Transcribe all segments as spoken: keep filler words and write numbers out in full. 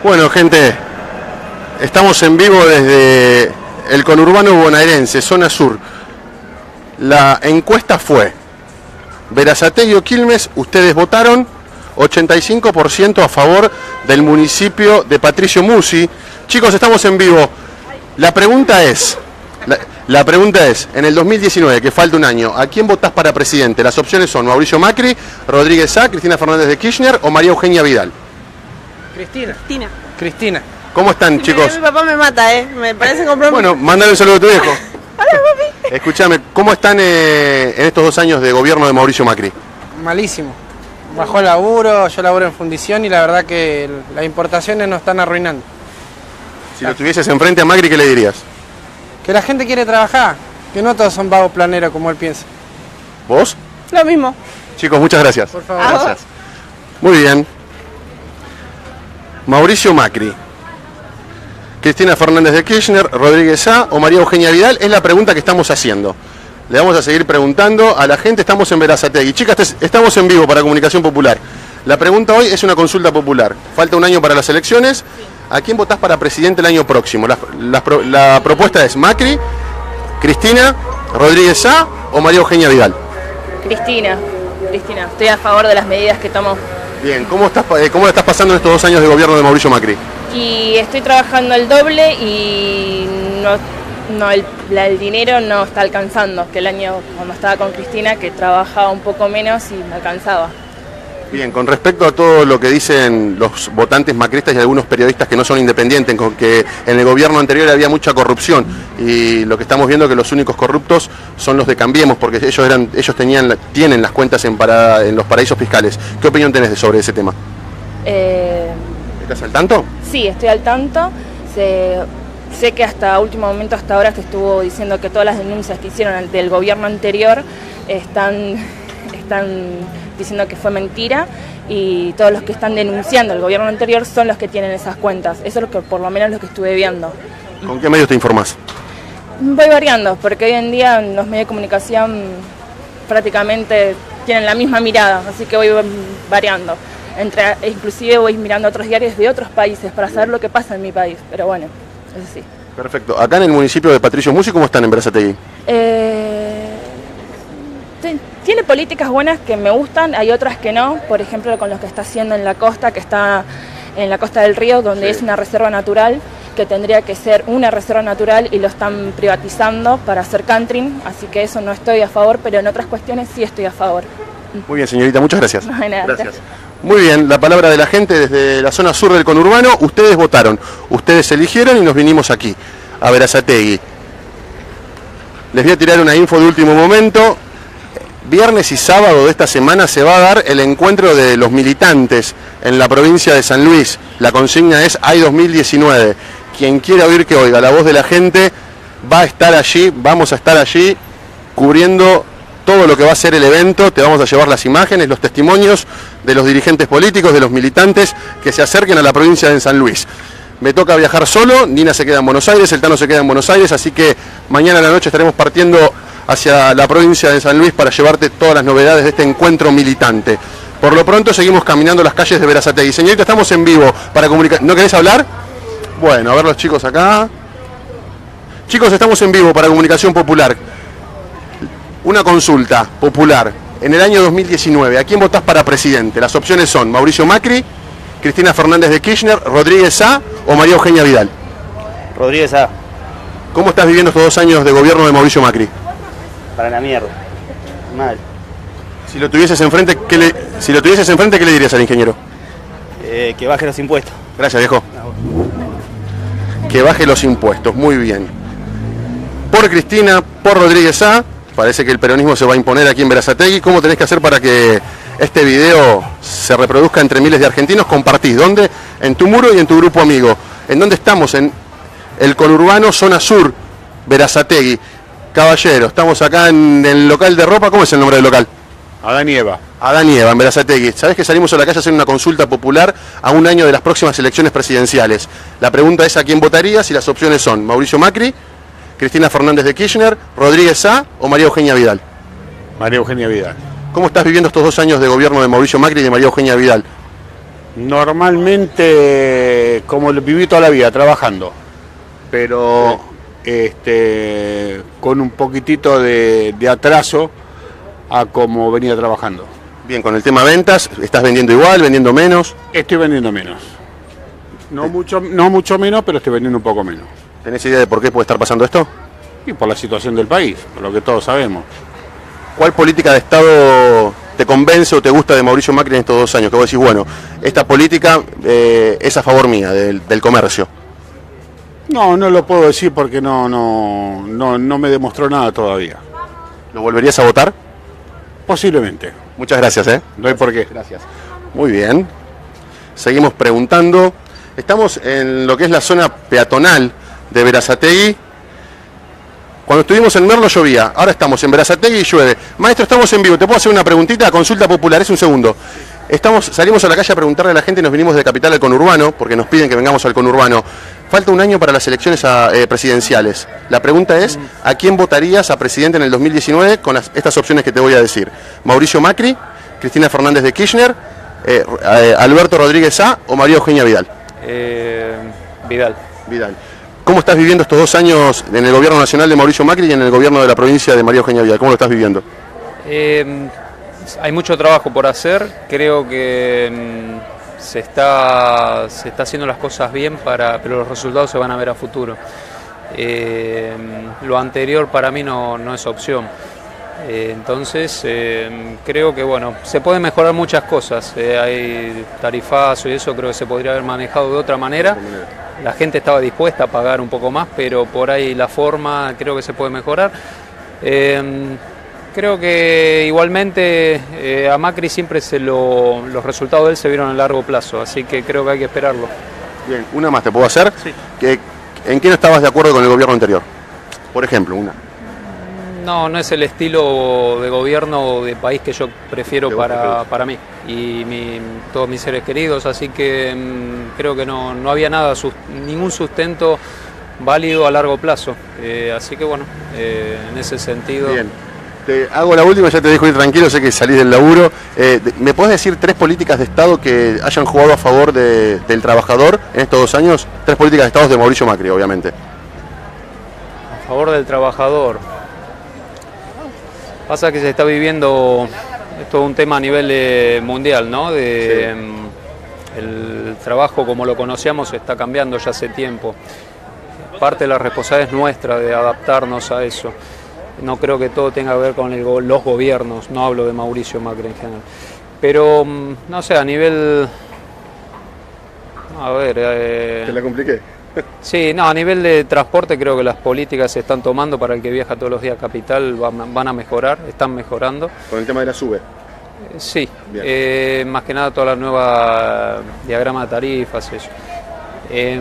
Bueno, gente, estamos en vivo desde el conurbano bonaerense, zona sur. La encuesta fue Berazategui o Quilmes, ustedes votaron ochenta y cinco por ciento a favor del municipio de Patricio Musi. Chicos, estamos en vivo. La pregunta es, la, la pregunta es, en el dos mil diecinueve, que falta un año, ¿a quién votás para presidente? Las opciones son Mauricio Macri, Rodríguez Sá, Cristina Fernández de Kirchner o María Eugenia Vidal. Cristina. Cristina. Cristina. ¿Cómo están, chicos? Mi, mi papá me mata, ¿eh? Me parece comprar... Bueno, mándale un saludo a tu viejo. Hola, papi. Escúchame, ¿cómo están eh, en estos dos años de gobierno de Mauricio Macri? Malísimo. Bajó el laburo, yo laburo en fundición y la verdad que las importaciones nos están arruinando. Si lo tuvieses enfrente a Macri, ¿qué le dirías? Que la gente quiere trabajar, que no todos son vagos planeros como él piensa. ¿Vos? Lo mismo. Chicos, muchas gracias. Por favor. Gracias. Muy bien. Mauricio Macri, Cristina Fernández de Kirchner, Rodríguez Sá o María Eugenia Vidal, es la pregunta que estamos haciendo. Le vamos a seguir preguntando a la gente. Estamos en Berazategui. Chicas, estamos en vivo para Comunicación Popular. La pregunta hoy es una consulta popular. Falta un año para las elecciones. ¿A quién votás para presidente el año próximo? La, la, la propuesta es Macri, Cristina, Rodríguez Sá o María Eugenia Vidal. Cristina, Cristina, estoy a favor de las medidas que tomó. Bien, ¿cómo estás, cómo estás pasando en estos dos años de gobierno de Mauricio Macri? Y estoy trabajando el doble y no, no el, la, el dinero no está alcanzando, que el año cuando estaba con Cristina, que trabajaba un poco menos y me alcanzaba. Bien, con respecto a todo lo que dicen los votantes macristas y algunos periodistas que no son independientes, con que en el gobierno anterior había mucha corrupción y lo que estamos viendo es que los únicos corruptos son los de Cambiemos, porque ellos eran, ellos tenían, tienen las cuentas en, para, en los paraísos fiscales. ¿Qué opinión tenés de sobre ese tema? Eh, ¿Estás al tanto? Sí, estoy al tanto. Se, sé que hasta último momento, hasta ahora, se estuvo diciendo que todas las denuncias que hicieron del gobierno anterior están... están diciendo que fue mentira y todos los que están denunciando el gobierno anterior son los que tienen esas cuentas. Eso es lo que por lo menos lo que estuve viendo. ¿Con qué medios te informás? Voy variando, porque hoy en día los medios de comunicación prácticamente tienen la misma mirada, así que voy variando. Entre, inclusive voy mirando otros diarios de otros países para saber lo que pasa en mi país, pero bueno, eso sí. Perfecto. Acá en el municipio de Patricio Musi, ¿cómo están en Berazategui? Eh... Tiene políticas buenas que me gustan, hay otras que no, por ejemplo con lo que está haciendo en la costa, que está en la costa del río, donde sí. Es una reserva natural, que tendría que ser una reserva natural y lo están privatizando para hacer country, así que eso no estoy a favor, pero en otras cuestiones sí estoy a favor. Muy bien, señorita, muchas gracias. No, nada, gracias. Muy bien, la palabra de la gente desde la zona sur del conurbano. Ustedes votaron, ustedes eligieron y nos vinimos aquí, a Berazategui. Les voy a tirar una info de último momento. Viernes y sábado de esta semana se va a dar el encuentro de los militantes en la provincia de San Luis. La consigna es A I dos mil diecinueve. Quien quiera oír que oiga la voz de la gente va a estar allí, vamos a estar allí cubriendo todo lo que va a ser el evento. Te vamos a llevar las imágenes, los testimonios de los dirigentes políticos, de los militantes que se acerquen a la provincia de San Luis. Me toca viajar solo, Nina se queda en Buenos Aires, el Tano se queda en Buenos Aires, así que mañana a la noche estaremos partiendo hacia la provincia de San Luis para llevarte todas las novedades de este encuentro militante. Por lo pronto seguimos caminando las calles de Berazategui. Señorita, estamos en vivo para comunicar. ¿No querés hablar? Bueno, a ver los chicos acá. Chicos, estamos en vivo para Comunicación Popular. Una consulta popular. En el año dos mil diecinueve, ¿a quién votás para presidente? Las opciones son Mauricio Macri, Cristina Fernández de Kirchner, Rodríguez Sá o María Eugenia Vidal. Rodríguez Sá. ¿Cómo estás viviendo estos dos años de gobierno de Mauricio Macri? Para la mierda. Mal. Si lo tuvieses enfrente, ¿qué le, si lo tuvieses enfrente, ¿qué le dirías al ingeniero? Eh, que baje los impuestos. Gracias, viejo. Que baje los impuestos, muy bien. Por Cristina, por Rodríguez Sá, parece que el peronismo se va a imponer aquí en Berazategui. ¿Cómo tenés que hacer para que este video se reproduzca entre miles de argentinos? Compartís. ¿Dónde? En tu muro y en tu grupo amigo. ¿En dónde estamos? En el conurbano, zona sur, Berazategui. Caballero, estamos acá en el local de ropa. ¿Cómo es el nombre del local? Adán y Eva. Adán y Eva, en Berazategui. ¿Sabés que salimos a la calle a hacer una consulta popular a un año de las próximas elecciones presidenciales? La pregunta es a quién votarías y las opciones son Mauricio Macri, Cristina Fernández de Kirchner, Rodríguez Sá o María Eugenia Vidal. María Eugenia Vidal. ¿Cómo estás viviendo estos dos años de gobierno de Mauricio Macri y de María Eugenia Vidal? Normalmente, como lo viví toda la vida, trabajando, pero sí. este, con un poquitito de, de atraso a como venía trabajando. Bien, con el tema ventas, ¿estás vendiendo igual, vendiendo menos? Estoy vendiendo menos. No, sí. mucho, no mucho menos, pero estoy vendiendo un poco menos. ¿Tenés idea de por qué puede estar pasando esto? Y por la situación del país, por lo que todos sabemos. ¿Cuál política de Estado te convence o te gusta de Mauricio Macri en estos dos años? Que vos decís, bueno, esta política eh, es a favor mía, del, del comercio. No, no lo puedo decir porque no, no, no, no me demostró nada todavía. ¿Lo volverías a votar? Posiblemente. Muchas gracias, ¿eh? No hay por qué. Gracias. Muy bien. Seguimos preguntando. Estamos en lo que es la zona peatonal de Berazategui. Cuando estuvimos en Merlo llovía, ahora estamos en Berazategui y llueve. Maestro, estamos en vivo, ¿te puedo hacer una preguntita? Consulta popular, es un segundo. Estamos, salimos a la calle a preguntarle a la gente y nos vinimos de Capital al conurbano, porque nos piden que vengamos al conurbano. Falta un año para las elecciones a, eh, presidenciales. La pregunta es, ¿a quién votarías a presidente en el dos mil diecinueve con las, estas opciones que te voy a decir? ¿Mauricio Macri, Cristina Fernández de Kirchner, eh, eh, Alberto Rodríguez Sá o María Eugenia Vidal? Eh, Vidal. Vidal. ¿Cómo estás viviendo estos dos años en el gobierno nacional de Mauricio Macri y en el gobierno de la provincia de María Eugenia Vidal? ¿Cómo lo estás viviendo? Eh, hay mucho trabajo por hacer, creo que mmm, se está, se está haciendo las cosas bien, para, pero los resultados se van a ver a futuro. Eh, lo anterior para mí no, no es opción. Eh, entonces eh, creo que bueno, se pueden mejorar muchas cosas, eh, hay tarifazo y eso creo que se podría haber manejado de otra manera. La gente estaba dispuesta a pagar un poco más, pero por ahí la forma creo que se puede mejorar. Eh, creo que igualmente eh, a Macri siempre se lo, los resultados de él se vieron a largo plazo, así que creo que hay que esperarlo. Bien, una más te puedo hacer. Sí. ¿Que, ¿En qué no estabas de acuerdo con el gobierno anterior? Por ejemplo, una. No, no es el estilo de gobierno o de país que yo prefiero para, para mí y mi, todos mis seres queridos, así que mmm, creo que no, no había nada, sus, ningún sustento válido a largo plazo, eh, así que bueno, eh, en ese sentido... Bien, te hago la última, ya te dejo ir tranquilo, sé que salís del laburo. Eh, ¿Me podés decir tres políticas de Estado que hayan jugado a favor de, del trabajador en estos dos años? Tres políticas de Estado de Mauricio Macri, obviamente. A favor del trabajador... Pasa que se está viviendo, esto es un tema a nivel eh, mundial, ¿no? De, sí. El trabajo como lo conocíamos está cambiando ya hace tiempo. Parte de la responsabilidad es nuestra de adaptarnos a eso. No creo que todo tenga que ver con el, los gobiernos, no hablo de Mauricio Macri en general. Pero, no sé, a nivel... A ver... Eh, ¿Te la compliqué? Sí, no, a nivel de transporte creo que las políticas se están tomando para el que viaja todos los días a Capital, van, van a mejorar, están mejorando. ¿Con el tema de la SUBE? Eh, sí, eh, más que nada toda la nueva diagrama de tarifas, eso. Eh,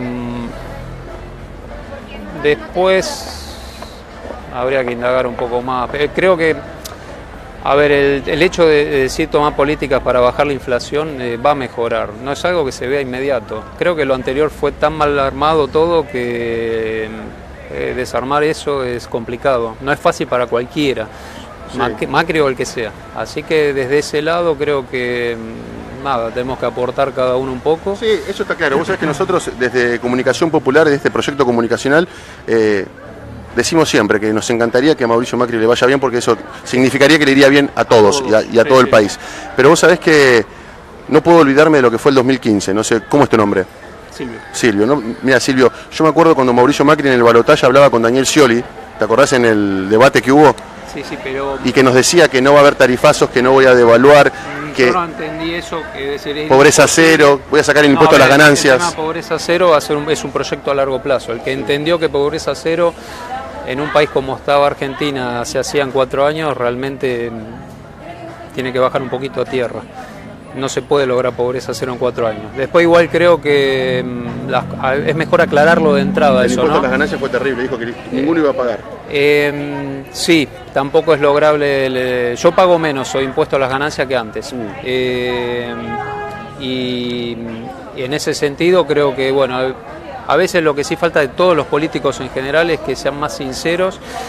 después habría que indagar un poco más. Eh, creo que, a ver, el, el hecho de, de decir tomar políticas para bajar la inflación eh, va a mejorar, no es algo que se vea inmediato. Creo que lo anterior fue tan mal armado todo que eh, desarmar eso es complicado, no es fácil para cualquiera, sí. Macri, Macri o el que sea. Así que desde ese lado creo que nada, tenemos que aportar cada uno un poco. Sí, eso está claro. Vos sabés que nosotros desde Comunicación Popular, desde este proyecto comunicacional, eh, decimos siempre que nos encantaría que a Mauricio Macri le vaya bien porque eso significaría que le iría bien a todos y a, y a sí, todo el sí. país. Pero vos sabés que no puedo olvidarme de lo que fue el dos mil quince, no sé, ¿cómo es tu nombre? Silvio. Silvio, ¿no? Mira Silvio, yo me acuerdo cuando Mauricio Macri en el balotaje hablaba con Daniel Scioli, ¿te acordás en el debate que hubo? Sí, sí, pero... Y que nos decía que no va a haber tarifazos, que no voy a devaluar, mm, que... Yo no entendí eso, que decir... Pobreza cero, voy a sacar el impuesto no, a, ver, a las ganancias. El tema pobreza cero va a ser un, es un proyecto a largo plazo, el que entendió que pobreza cero... En un país como estaba Argentina se hacían cuatro años, realmente tiene que bajar un poquito a tierra. No se puede lograr pobreza cero en cuatro años. Después igual creo que las, es mejor aclararlo de entrada. El eso, impuesto ¿no? a las ganancias fue terrible, dijo que ninguno iba a pagar. Eh, sí, tampoco es lograble. El, yo pago menos, soy impuesto a las ganancias que antes. Mm. Eh, y, y en ese sentido creo que, bueno... A veces lo que sí falta de todos los políticos en general es que sean más sinceros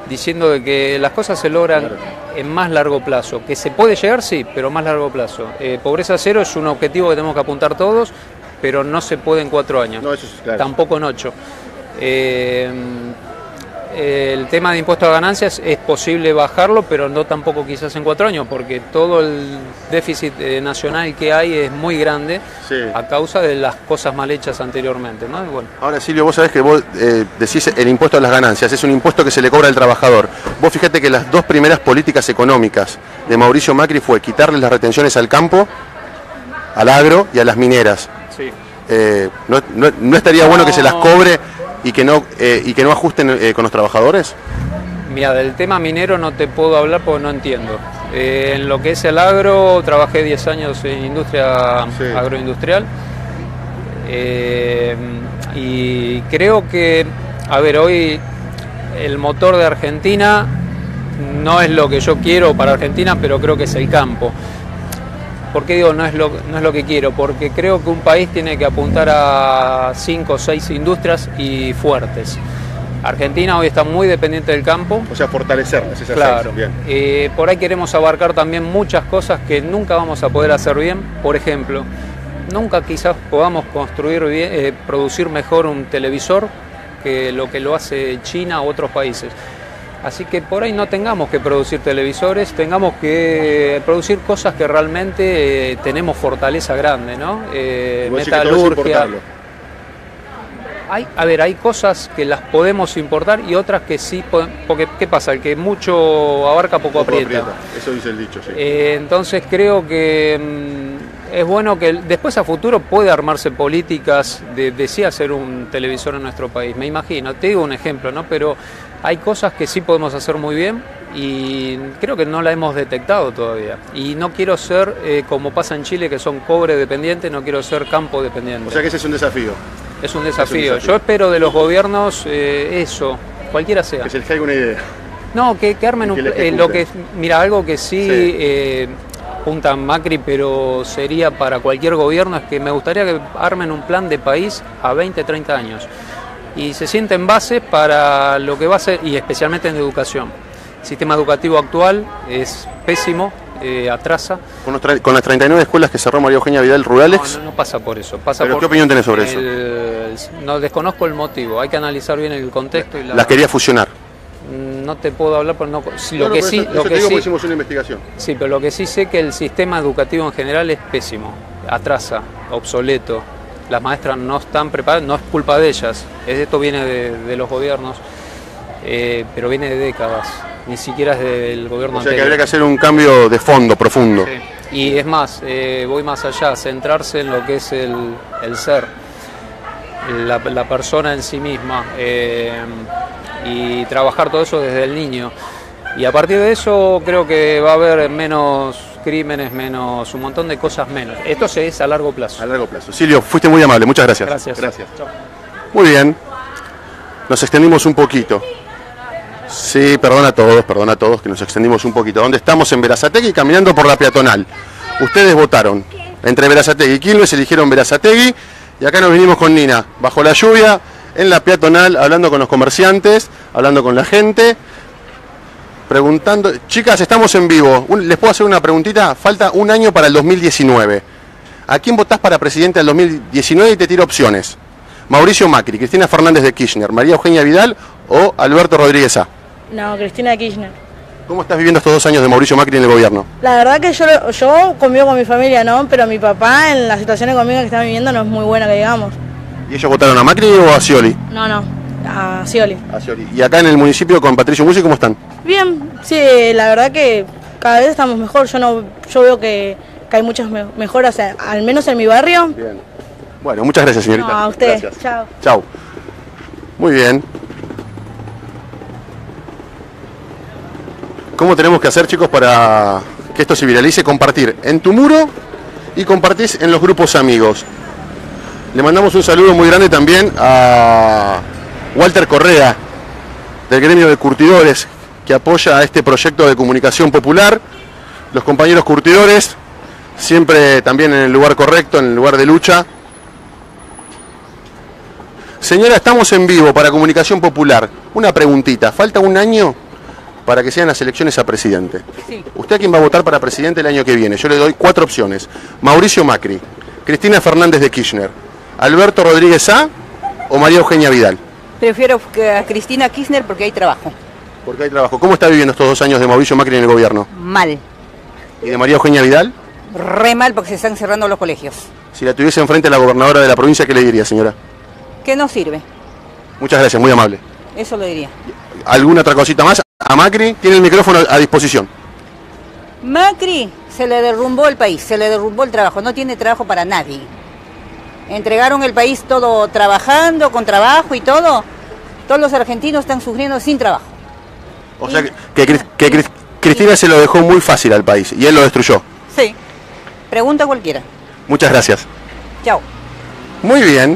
diciendo de que las cosas se logran claro. en más largo plazo. Que se puede llegar, sí, pero más largo plazo. Eh, pobreza cero es un objetivo que tenemos que apuntar todos, pero no se puede en cuatro años, no, eso es claro. tampoco en ocho. Eh, el tema de impuestos a ganancias es posible bajarlo, pero no tampoco quizás en cuatro años, porque todo el déficit eh, nacional que hay es muy grande sí. a causa de las cosas mal hechas anteriormente, ¿no? Y bueno. Ahora, Silvio, vos sabés que vos eh, decís el impuesto a las ganancias, es un impuesto que se le cobra al trabajador. Vos fíjate que las dos primeras políticas económicas de Mauricio Macri fue quitarle las retenciones al campo, al agro y a las mineras. Sí. Eh, ¿no, no, ¿No estaría no. bueno que se las cobre y que no eh, y que no ajusten eh, con los trabajadores? Mira, del tema minero no te puedo hablar porque no entiendo. Eh, en lo que es el agro, trabajé diez años en industria sí. agroindustrial eh, y creo que, a ver, hoy el motor de Argentina no es lo que yo quiero para Argentina, pero creo que es el campo. ¿Por qué digo no es, lo, no es lo que quiero? Porque creo que un país tiene que apuntar a cinco o seis industrias y fuertes. Argentina hoy está muy dependiente del campo. O sea, fortalecerlas esas claro. seis. Bien. Eh, por ahí queremos abarcar también muchas cosas que nunca vamos a poder hacer bien. Por ejemplo, nunca quizás podamos construir bien, eh, producir mejor un televisor que lo que lo hace China u otros países. Así que por ahí no tengamos que producir televisores, tengamos que producir cosas que realmente eh, tenemos fortaleza grande, ¿no? Eh, metalurgia. Hay, a ver, hay cosas que las podemos importar y otras que sí, porque ¿qué pasa? El que mucho abarca, poco, poco aprieta. aprieta. Eso dice el dicho, sí. Eh, entonces creo que mmm, es bueno que después a futuro puede armarse políticas de, de sí hacer un televisor en nuestro país. Me imagino, te digo un ejemplo, ¿no? Pero hay cosas que sí podemos hacer muy bien y creo que no la hemos detectado todavía. Y no quiero ser, eh, como pasa en Chile, que son cobre dependientes, no quiero ser campo dependiente. O sea que ese es un desafío. Es un desafío. Es un desafío. Yo espero de los gobiernos eh, eso, cualquiera sea. Que se les caiga una idea. No, que, que armen un... Eh, lo que, mira, algo que sí, sí. Eh, apunta Macri, pero sería para cualquier gobierno, es que me gustaría que armen un plan de país a veinte, treinta años. Y se sienten bases para lo que va a ser, y especialmente en educación. El sistema educativo actual es pésimo, eh, atrasa. Con, los con las treinta y nueve escuelas que cerró María Eugenia Vidal Ruralex. No, no, no pasa por eso. Pasa ¿Pero por qué opinión tenés sobre el, eso? No desconozco el motivo, hay que analizar bien el contexto. Y la, las quería fusionar. No te puedo hablar, pero no. Si lo no, que no, sí, eso, lo eso que te digo sí, porque hicimos una investigación. Sí, pero lo que sí sé que el sistema educativo en general es pésimo, atrasa, obsoleto. Las maestras no están preparadas, no es culpa de ellas, esto viene de, de los gobiernos, eh, pero viene de décadas, ni siquiera es del gobierno o sea anterior. Que habría que hacer un cambio de fondo, profundo. Sí. Y es más, eh, voy más allá, centrarse en lo que es el, el ser, la, la persona en sí misma, eh, y trabajar todo eso desde el niño. Y a partir de eso creo que va a haber menos crímenes, menos un montón de cosas menos. Esto se es a largo plazo. A largo plazo. Silvio, fuiste muy amable, muchas gracias. Gracias. Gracias. Chao. Muy bien. Nos extendimos un poquito. Sí, perdón a todos, perdón a todos que nos extendimos un poquito. ¿Dónde estamos? En Berazategui, caminando por la peatonal. Ustedes votaron. Entre Berazategui y Quilmes eligieron Berazategui. Y acá nos vinimos con Nina, bajo la lluvia, en la peatonal, hablando con los comerciantes, hablando con la gente. Preguntando, chicas, estamos en vivo. Un, ¿Les puedo hacer una preguntita? Falta un año para el dos mil diecinueve. ¿A quién votás para presidente del dos mil diecinueve? Y te tiro opciones. Mauricio Macri, Cristina Fernández de Kirchner, María Eugenia Vidal o Alberto Rodríguez A. No, Cristina Kirchner. ¿Cómo estás viviendo estos dos años de Mauricio Macri en el gobierno? La verdad que yo, yo convivo con mi familia, ¿no? Pero mi papá en la situación económica que está viviendo no es muy buena, que digamos. ¿Y ellos votaron a Macri o a Scioli? No, no, a Scioli. A Scioli. ¿Y acá en el municipio con Patricio Musi cómo están? Bien, sí, la verdad que cada vez estamos mejor. Yo no, yo veo que, que hay muchas me mejoras, al menos en mi barrio. Bien. Bueno, muchas gracias, señorita. No, a usted. Gracias. Chao. Chao. Muy bien. ¿Cómo tenemos que hacer, chicos, para que esto se viralice? Compartir en tu muro y compartís en los grupos amigos. Le mandamos un saludo muy grande también a Walter Correa, del gremio de curtidores, que apoya a este proyecto de comunicación popular. Los compañeros curtidores, siempre también en el lugar correcto, en el lugar de lucha. Señora, estamos en vivo para Comunicación Popular. Una preguntita, falta un año para que sean las elecciones a presidente. Sí. ¿Usted a quién va a votar para presidente el año que viene? Yo le doy cuatro opciones. Mauricio Macri, Cristina Fernández de Kirchner, Alberto Rodríguez A o María Eugenia Vidal. Prefiero que a Cristina Kirchner porque hay trabajo. Porque hay trabajo. ¿Cómo está viviendo estos dos años de Mauricio Macri en el gobierno? Mal. ¿Y de María Eugenia Vidal? Re mal porque se están cerrando los colegios. Si la tuviese enfrente a la gobernadora de la provincia, ¿qué le diría, señora? Que no sirve. Muchas gracias, muy amable. Eso lo diría. ¿Alguna otra cosita más? A Macri tiene el micrófono a disposición. Macri se le derrumbó el país, se le derrumbó el trabajo, no tiene trabajo para nadie. Entregaron el país todo trabajando, con trabajo y todo. Todos los argentinos están sufriendo sin trabajo. O y... sea que, que, que, que Cristina se lo dejó muy fácil al país y él lo destruyó. Sí. Pregunta cualquiera. Muchas gracias. Chao. Muy bien.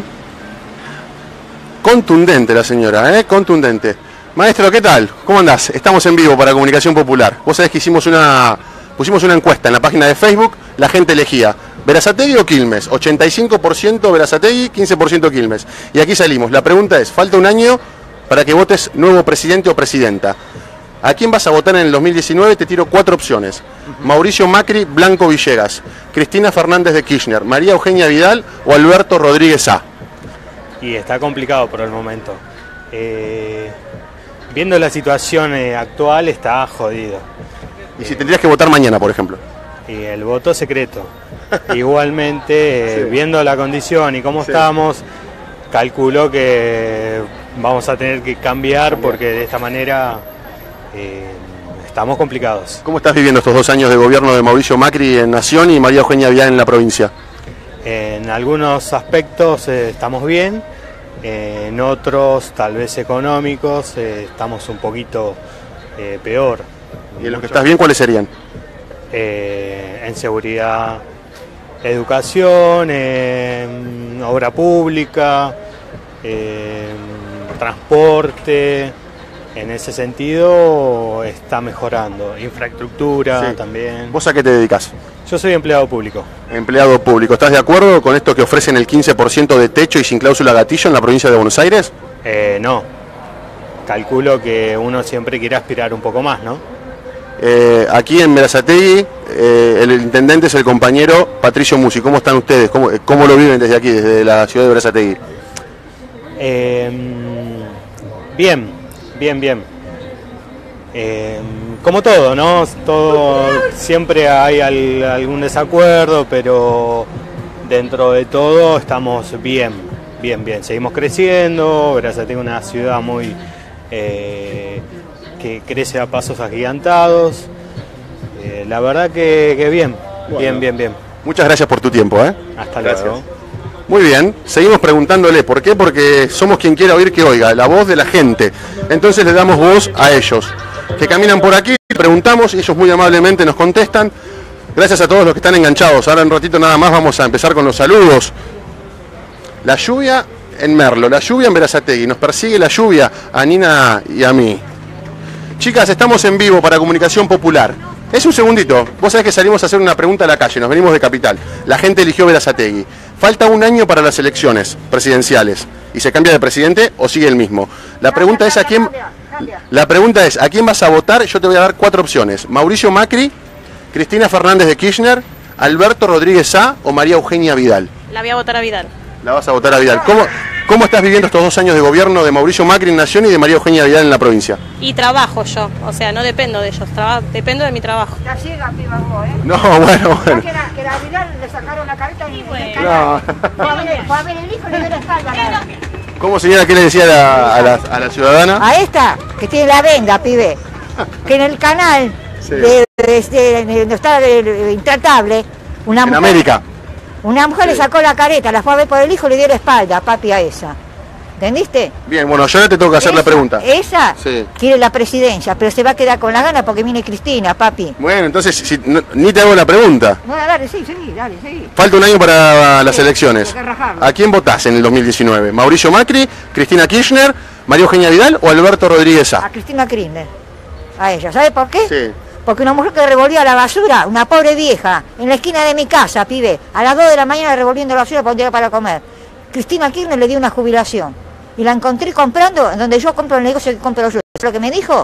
Contundente la señora, ¿eh? Contundente. Maestro, ¿qué tal? ¿Cómo andás? Estamos en vivo para Comunicación Popular. Vos sabés que hicimos una, pusimos una encuesta en la página de Facebook, la gente elegía Berazategui o Quilmes, ochenta y cinco por ciento Berazategui, quince por ciento Quilmes. Y aquí salimos. La pregunta es, falta un año para que votes nuevo presidente o presidenta. ¿A quién vas a votar en el dos mil diecinueve? Te tiro cuatro opciones. Mauricio Macri, Blanco Villegas, Cristina Fernández de Kirchner, María Eugenia Vidal o Alberto Rodríguez A. Y está complicado por el momento. Eh, viendo la situación eh, actual está jodido. ¿Y si tendrías que votar mañana, por ejemplo? Y el voto secreto. Igualmente, eh, sí. Viendo la condición y cómo sí. estamos, calculo que vamos a tener que cambiar porque de esta manera eh, estamos complicados. ¿Cómo estás viviendo estos dos años de gobierno de Mauricio Macri en Nación y María Eugenia Vidal en la provincia? En algunos aspectos eh, estamos bien, eh, en otros, tal vez económicos, eh, estamos un poquito eh, peor. ¿Y en los que estás bien, cuáles serían? Eh, en seguridad, educación, eh, obra pública, eh, transporte. En ese sentido está mejorando. Infraestructura sí. también. ¿Vos a qué te dedicas? Yo soy empleado público. Empleado público. ¿Estás de acuerdo con esto que ofrecen el quince por ciento de techo y sin cláusula gatillo en la provincia de Buenos Aires? Eh, no. Calculo que uno siempre quiere aspirar un poco más, ¿no? Eh, aquí en Berazategui, eh, el intendente es el compañero Patricio Musi. ¿Cómo están ustedes? ¿Cómo, cómo lo viven desde aquí, desde la ciudad de Berazategui? Eh, bien. Bien, bien. Eh, como todo, ¿no? Todo, siempre hay al, algún desacuerdo, pero dentro de todo estamos bien, bien, bien. Seguimos creciendo, Berazategui es una ciudad muy eh, que crece a pasos agigantados. Eh, la verdad que, que bien, bueno. bien, bien, bien. Muchas gracias por tu tiempo, ¿eh? Hasta gracias. luego. Muy bien, seguimos preguntándole, ¿por qué? Porque somos quien quiera oír que oiga, la voz de la gente. Entonces le damos voz a ellos, que caminan por aquí, preguntamos y ellos muy amablemente nos contestan. Gracias a todos los que están enganchados. Ahora en un ratito nada más vamos a empezar con los saludos. La lluvia en Merlo, la lluvia en Berazategui, nos persigue la lluvia a Nina y a mí. Chicas, estamos en vivo para Comunicación Popular. Es un segundito, vos sabés que salimos a hacer una pregunta a la calle, nos venimos de Capital. La gente eligió Berazategui. Falta un año para las elecciones presidenciales. ¿Y se cambia de presidente o sigue el mismo? La pregunta es a quién. La pregunta es, ¿a quién vas a votar? Yo te voy a dar cuatro opciones. Mauricio Macri, Cristina Fernández de Kirchner, Alberto Rodríguez A o María Eugenia Vidal. La voy a votar a Vidal. La vas a votar a Vidal. ¿Cómo, cómo estás viviendo estos dos años de gobierno de Mauricio Macri en Nación y de María Eugenia Vidal en la provincia? Y trabajo yo, o sea, no dependo de ellos, traba, dependo de mi trabajo. La ciega, piba, vos, ¿eh? No, bueno, bueno. Que la, que la Vidal le sacaron la carita y bueno. No. Fue a ver, fue a ver el hijo y le dio la espalda. ¿Cómo, señora, qué le decía a la, a la, a la ciudadana? A esta, que tiene la venda, pibe, que en el canal sí. de, de, de, de, de está de, intratable, una en mujer... América. Una mujer sí. le sacó la careta, la fue a ver por el hijo y le dio la espalda, papi, a esa. ¿Entendiste? Bien, bueno, yo ahora te tengo que hacer esa, la pregunta. Esa sí. quiere la presidencia, pero se va a quedar con la gana porque viene Cristina, papi. Bueno, entonces si, no, ni te hago la pregunta. No, dale, sí, sí, dale, sí. Falta un año para las sí, elecciones. ¿A quién votás en el dos mil diecinueve? ¿Mauricio Macri, Cristina Kirchner, María Eugenia Vidal o Alberto Rodríguez A? A Cristina Kirchner. A ella, ¿sabe por qué? Sí. Porque una mujer que revolvía la basura, una pobre vieja, en la esquina de mi casa, pibe, a las dos de la mañana revolviendo la basura para un día para comer. Cristina Kirchner le dio una jubilación. Y la encontré comprando, en donde yo compro el negocio que compro yo. Lo que me dijo,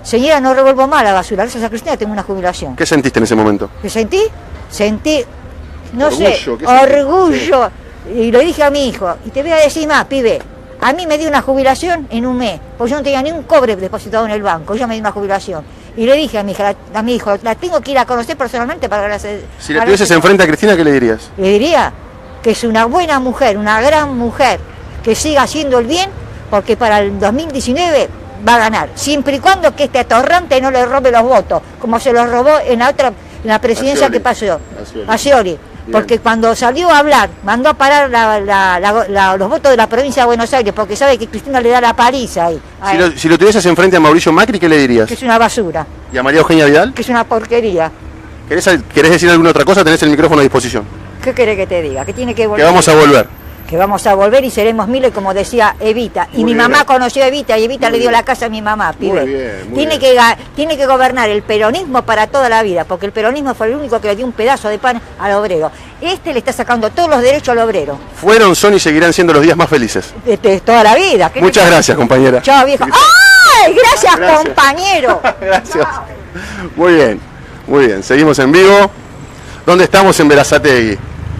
señora, no revuelvo más la basura, gracias a Cristina tengo una jubilación. ¿Qué sentiste en ese momento? ¿Qué sentí? Sentí, no Orgullo, sé, ¿qué orgullo. Y le dije a mi hijo, y te voy a decir más, pibe, a mí me dio una jubilación en un mes, porque yo no tenía ni un cobre depositado en el banco, yo me di una jubilación. Y le dije a mi, hija, a mi hijo, la tengo que ir a conocer personalmente para agradecer. Si le tuvieses enfrente a Cristina, ¿qué le dirías? Le diría que es una buena mujer, una gran mujer, que siga haciendo el bien, porque para el dos mil diecinueve va a ganar, siempre y cuando que este atorrante no le robe los votos, como se los robó en la otra, en la presidencia que pasó, a Scioli. Porque cuando salió a hablar, mandó a parar la, la, la, la, los votos de la provincia de Buenos Aires, porque sabe que Cristina le da la paliza ahí. Si lo, si lo tuvieses enfrente a Mauricio Macri, ¿qué le dirías? Que es una basura. ¿Y a María Eugenia Vidal? Que es una porquería. ¿Querés, ¿Querés decir alguna otra cosa? Tenés el micrófono a disposición. ¿Qué querés que te diga? Que tiene que volver. Que vamos a volver. Que vamos a volver y seremos miles, como decía Evita. Y Muy mi bien. mamá conoció a Evita y Evita Muy le dio bien. la casa a mi mamá, pibe. Muy bien, muy tiene, bien. que, ga- tiene que gobernar el peronismo para toda la vida, porque el peronismo fue el único que le dio un pedazo de pan al obrero. Este le está sacando todos los derechos al obrero. Fueron, son y seguirán siendo los días más felices. De, de toda la vida. ¿Qué Muchas te- gracias, compañera. Chao, viejo. ¡Ay! Gracias, Gracias. compañero. Gracias. Muy bien, muy bien. Seguimos en vivo. ¿Dónde estamos? En Berazategui.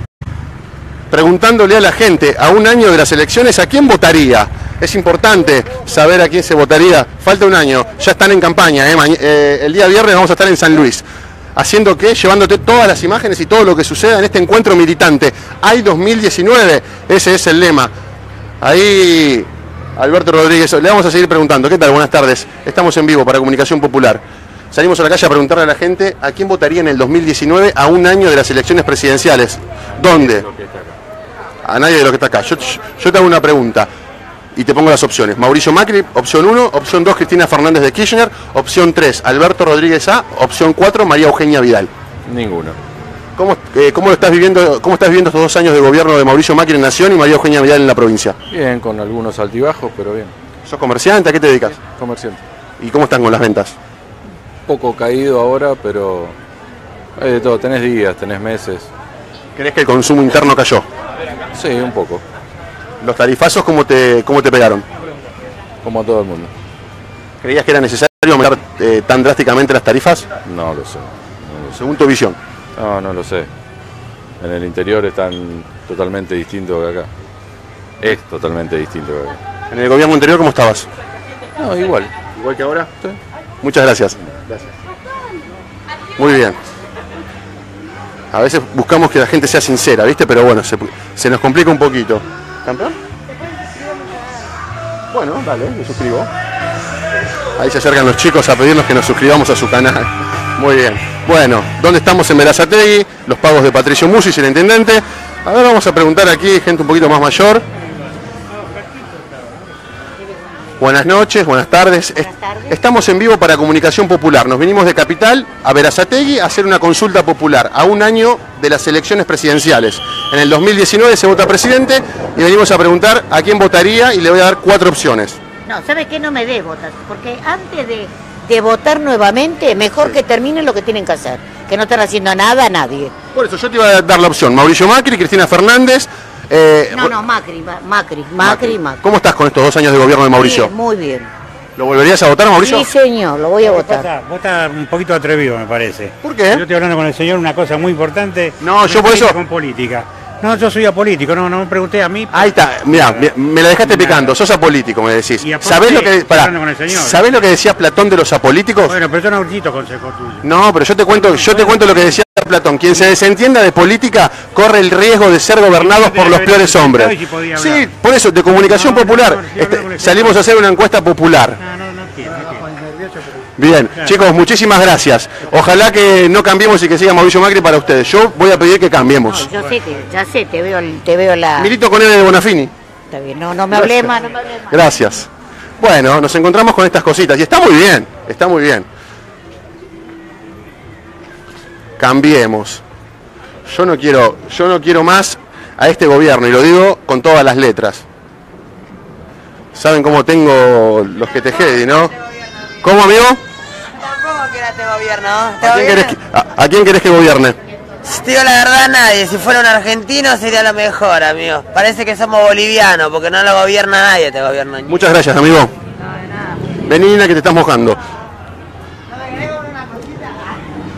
Preguntándole a la gente, a un año de las elecciones, ¿a quién votaría? Es importante saber a quién se votaría. Falta un año, ya están en campaña. ¿eh? Ma- eh, el día viernes vamos a estar en San Luis. ¿Haciendo qué? Llevándote todas las imágenes y todo lo que suceda en este encuentro militante. Hay dos mil diecinueve, ese es el lema. Ahí, Alberto Rodríguez, le vamos a seguir preguntando. ¿Qué tal? Buenas tardes. Estamos en vivo para Comunicación Popular. Salimos a la calle a preguntarle a la gente a quién votaría en el dos mil diecinueve a un año de las elecciones presidenciales. ¿Dónde? A nadie de lo que está acá. Yo, yo te hago una pregunta y te pongo las opciones. Mauricio Macri, opción uno, opción dos, Cristina Fernández de Kirchner, opción tres, Alberto Rodríguez A, opción cuatro, María Eugenia Vidal. Ninguno. ¿Cómo, eh, cómo lo estás viviendo, cómo estás viviendo estos dos años de gobierno de Mauricio Macri en Nación y María Eugenia Vidal en la provincia? Bien, con algunos altibajos, pero bien. ¿Sos comerciante? ¿A qué te dedicas? Comerciante. ¿Y cómo están con las ventas? Poco caído ahora, pero hay de todo. Tenés días, tenés meses. ¿Crees que el consumo interno cayó? Sí, un poco. ¿Los tarifazos cómo te, cómo te pegaron? Como a todo el mundo. ¿Creías que era necesario aumentar eh, tan drásticamente las tarifas? No lo sé. No lo sé. Según tu visión. No, no lo sé. En el interior están totalmente distintos que acá. Es totalmente distinto que acá. ¿En el gobierno anterior cómo estabas? No, igual. ¿Igual que ahora? Sí. Muchas gracias. Gracias. Muy bien. A veces buscamos que la gente sea sincera, ¿viste? Pero bueno, se, se nos complica un poquito. ¿Campeón? Bueno, dale, me suscribo. Ahí se acercan los chicos a pedirnos que nos suscribamos a su canal. Muy bien. Bueno, ¿dónde estamos? En Berazategui, los pagos de Patricio Musis, el intendente. A ver, vamos a preguntar aquí, gente un poquito más mayor. Buenas noches, buenas tardes. Buenas tardes. Estamos en vivo para Comunicación Popular. Nos vinimos de Capital a Berazategui a hacer una consulta popular a un año de las elecciones presidenciales. En el dos mil diecinueve se vota presidente y venimos a preguntar a quién votaría y le voy a dar cuatro opciones. No, ¿sabe qué? No me dé votar, porque antes de, de votar nuevamente, mejor Sí. que terminen lo que tienen que hacer, que no están haciendo nada a nadie. Por eso yo te iba a dar la opción. Mauricio Macri, Cristina Fernández. eh, No, no, Macri, Ma- Macri, Macri, Macri. ¿Cómo estás con estos dos años de gobierno de Mauricio? Bien, muy bien. ¿Lo volverías a votar, Mauricio? Sí, señor, lo voy a votar. Vos estás un poquito atrevido, me parece. ¿Por qué? Yo estoy hablando con el señor una cosa muy importante. No, yo por política eso- Con política. No, yo soy apolítico, no, no me pregunté a mí. Ahí está, mirá, mi- me la dejaste picando, sos apolítico, me decís. Y aparte, ¿Sabés lo que, estoy pará, hablando con el señor, ¿eh? ¿sabés lo que decía Platón de los apolíticos? Bueno, pero yo no necesito consejo tuyo. No, pero yo te cuento, yo te cuento lo que decía Platón. Quien se desentienda de política corre el riesgo de ser gobernados por los peores hombres. Y podía hablar. Sí, por eso, de Comunicación No, no, Popular. no, no, estoy hablando con el Salimos a hacer una encuesta popular. No, no, no entiendo, no entiendo. Bien, chicos, muchísimas gracias. Ojalá que no cambiemos y que siga Mauricio Macri para ustedes. Yo voy a pedir que cambiemos. No, yo sé que, ya sé, te veo, el- te veo la... Milito con él de Bonafini. Está bien, no, no me hablé más, no me hablé más. Gracias. Bueno, nos encontramos con estas cositas y está muy bien, está muy bien. Cambiemos. Yo no quiero, yo no quiero más a este gobierno y lo digo con todas las letras. Saben cómo tengo los que te jedi, ¿no? ¿Cómo, amigo? Tampoco quiero este gobierno. Este ¿A quién, gobierno- querés que, a, a quién querés que gobierne? Te digo la verdad, nadie. Si fuera un argentino sería lo mejor, amigo. Parece que somos bolivianos porque no lo gobierna nadie este gobierno. Muchas gracias, amigo. Vení, Nina, que te estás mojando.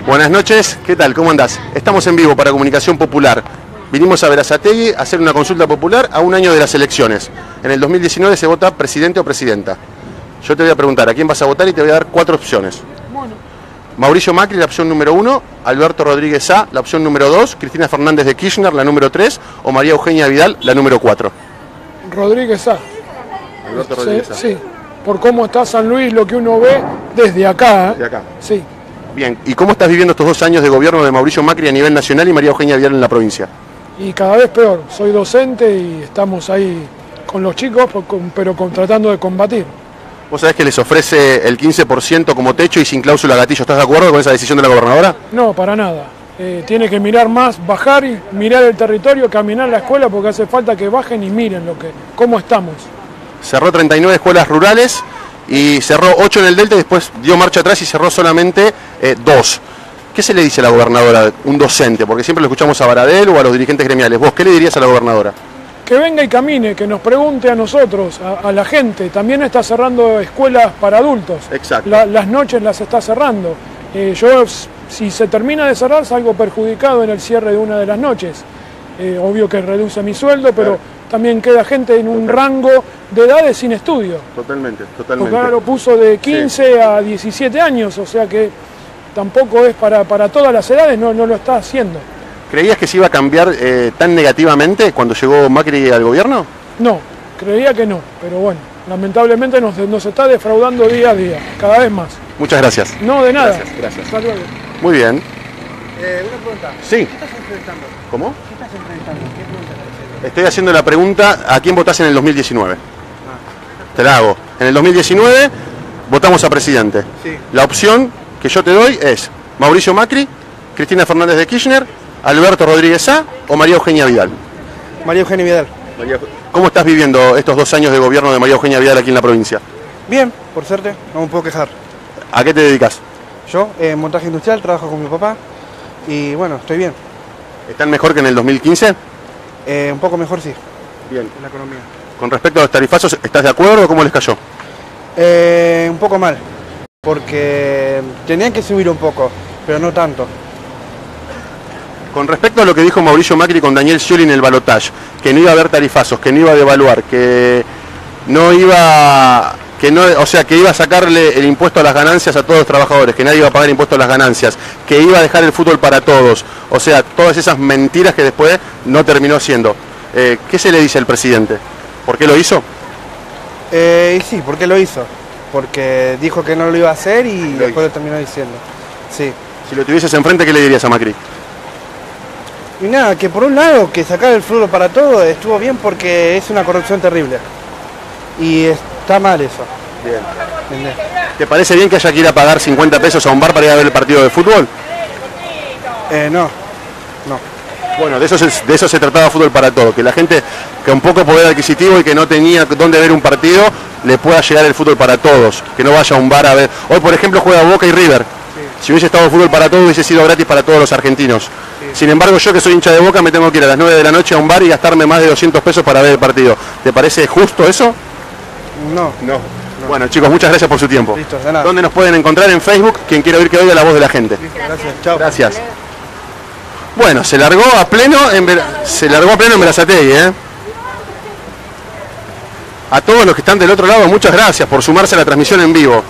Buenas noches, ¿qué tal? ¿Cómo andás? Estamos en vivo para Comunicación Popular. Vinimos a Berazategui a hacer una consulta popular a un año de las elecciones. En el dos mil diecinueve se vota presidente o presidenta. Yo te voy a preguntar a quién vas a votar y te voy a dar cuatro opciones. Bueno. Mauricio Macri, la opción número uno, Alberto Rodríguez A, la opción número dos, Cristina Fernández de Kirchner, la número tres, o María Eugenia Vidal, la número cuatro. Rodríguez A. Alberto Rodríguez A. Sí, sí, por cómo está San Luis, lo que uno ve desde acá. ¿eh? De acá. Sí. Bien, ¿y cómo estás viviendo estos dos años de gobierno de Mauricio Macri a nivel nacional y María Eugenia Vidal en la provincia? Y cada vez peor. Soy docente y estamos ahí con los chicos, pero con, tratando de combatir. ¿Vos sabés que les ofrece el quince por ciento como techo y sin cláusula gatillo? ¿Estás de acuerdo con esa decisión de la gobernadora? No, para nada. Eh, tiene que mirar más, bajar y mirar el territorio, caminar la escuela, porque hace falta que bajen y miren lo que, cómo estamos. Cerró treinta y nueve escuelas rurales y cerró ocho en el Delta y después dio marcha atrás y cerró solamente eh, dos. ¿Qué se le dice a la gobernadora, un docente? Porque siempre lo escuchamos a Baradel o a los dirigentes gremiales. ¿Vos qué le dirías a la gobernadora? Que venga y camine, que nos pregunte a nosotros, a, a la gente. También está cerrando escuelas para adultos. Exacto. La, las noches las está cerrando. Eh, yo, si se termina de cerrar, salgo perjudicado en el cierre de una de las noches. Eh, obvio que reduce mi sueldo, pero claro, también queda gente en un rango de edades sin estudio. Totalmente, totalmente. Porque ahora lo puso de quince sí. a diecisiete años, o sea que tampoco es para, para todas las edades, no, no lo está haciendo. ¿Creías que se iba a cambiar eh, tan negativamente cuando llegó Macri al gobierno? No, creía que no, pero bueno, lamentablemente nos, nos está defraudando día a día, cada vez más. Muchas gracias. No, de nada. Gracias, gracias. Hasta luego. Muy bien. Eh, una pregunta. Sí. ¿Qué estás enfrentando? ¿Cómo? ¿Qué estás enfrentando? ¿Qué pregunta estás haciendo? Estoy haciendo la pregunta, ¿a quién votás en el dos mil diecinueve? Ah. Te la hago. En el dos mil diecinueve votamos a presidente. Sí. La opción que yo te doy es Mauricio Macri, Cristina Fernández de Kirchner, Alberto Rodríguez A o María Eugenia Vidal. María Eugenia Vidal. María... ¿Cómo estás viviendo estos dos años de gobierno de María Eugenia Vidal aquí en la provincia? Bien, por suerte, no me puedo quejar. ¿A qué te dedicas? Yo, en eh, montaje industrial, trabajo con mi papá y bueno, estoy bien. ¿Están mejor que en el dos mil quince? Eh, un poco mejor, sí. Bien. En la economía. Con respecto a los tarifazos, ¿estás de acuerdo o cómo les cayó? Eh, un poco mal, porque tenían que subir un poco, pero no tanto. Con respecto a lo que dijo Mauricio Macri con Daniel Scioli en el balotaje, que no iba a haber tarifazos, que no iba a devaluar, que no iba, que no, o sea, que iba a sacarle el impuesto a las ganancias a todos los trabajadores, que nadie iba a pagar impuesto a las ganancias, que iba a dejar el fútbol para todos, o sea, todas esas mentiras que después no terminó siendo. Eh, ¿Qué se le dice al presidente? ¿Por qué lo hizo? Eh, sí, ¿por qué lo hizo? Porque dijo que no lo iba a hacer y lo después hizo. Lo terminó diciendo. Sí. Si lo tuvieses enfrente, ¿qué le dirías a Macri? Y nada, que por un lado, que sacar el fútbol para todo estuvo bien porque es una corrupción terrible. Y está mal eso. Bien. ¿Entendés? ¿Te parece bien que haya que ir a pagar cincuenta pesos a un bar para ir a ver el partido de fútbol? Eh, no, no. Bueno, de eso, se, de eso se trataba Fútbol para Todo, que la gente con poco poder adquisitivo y que no tenía dónde ver un partido, le pueda llegar el fútbol para todos, que no vaya a un bar a ver. Hoy, por ejemplo, juega Boca y River. Sí. Si hubiese estado Fútbol para Todo, hubiese sido gratis para todos los argentinos. Sí. Sin embargo, yo que soy hincha de Boca, me tengo que ir a las nueve de la noche a un bar y gastarme más de doscientos pesos para ver el partido. ¿Te parece justo eso? No. No. No. Bueno, chicos, muchas gracias por su tiempo. Listo, de nada. ¿Dónde nos pueden encontrar? En Facebook, quien quiera oír que oiga la voz de la gente. Listo, gracias. Chao. Gracias. Bueno, se largó a pleno en Ver... se largó a pleno en Berazategui, ¿eh? A todos los que están del otro lado, muchas gracias por sumarse a la transmisión en vivo.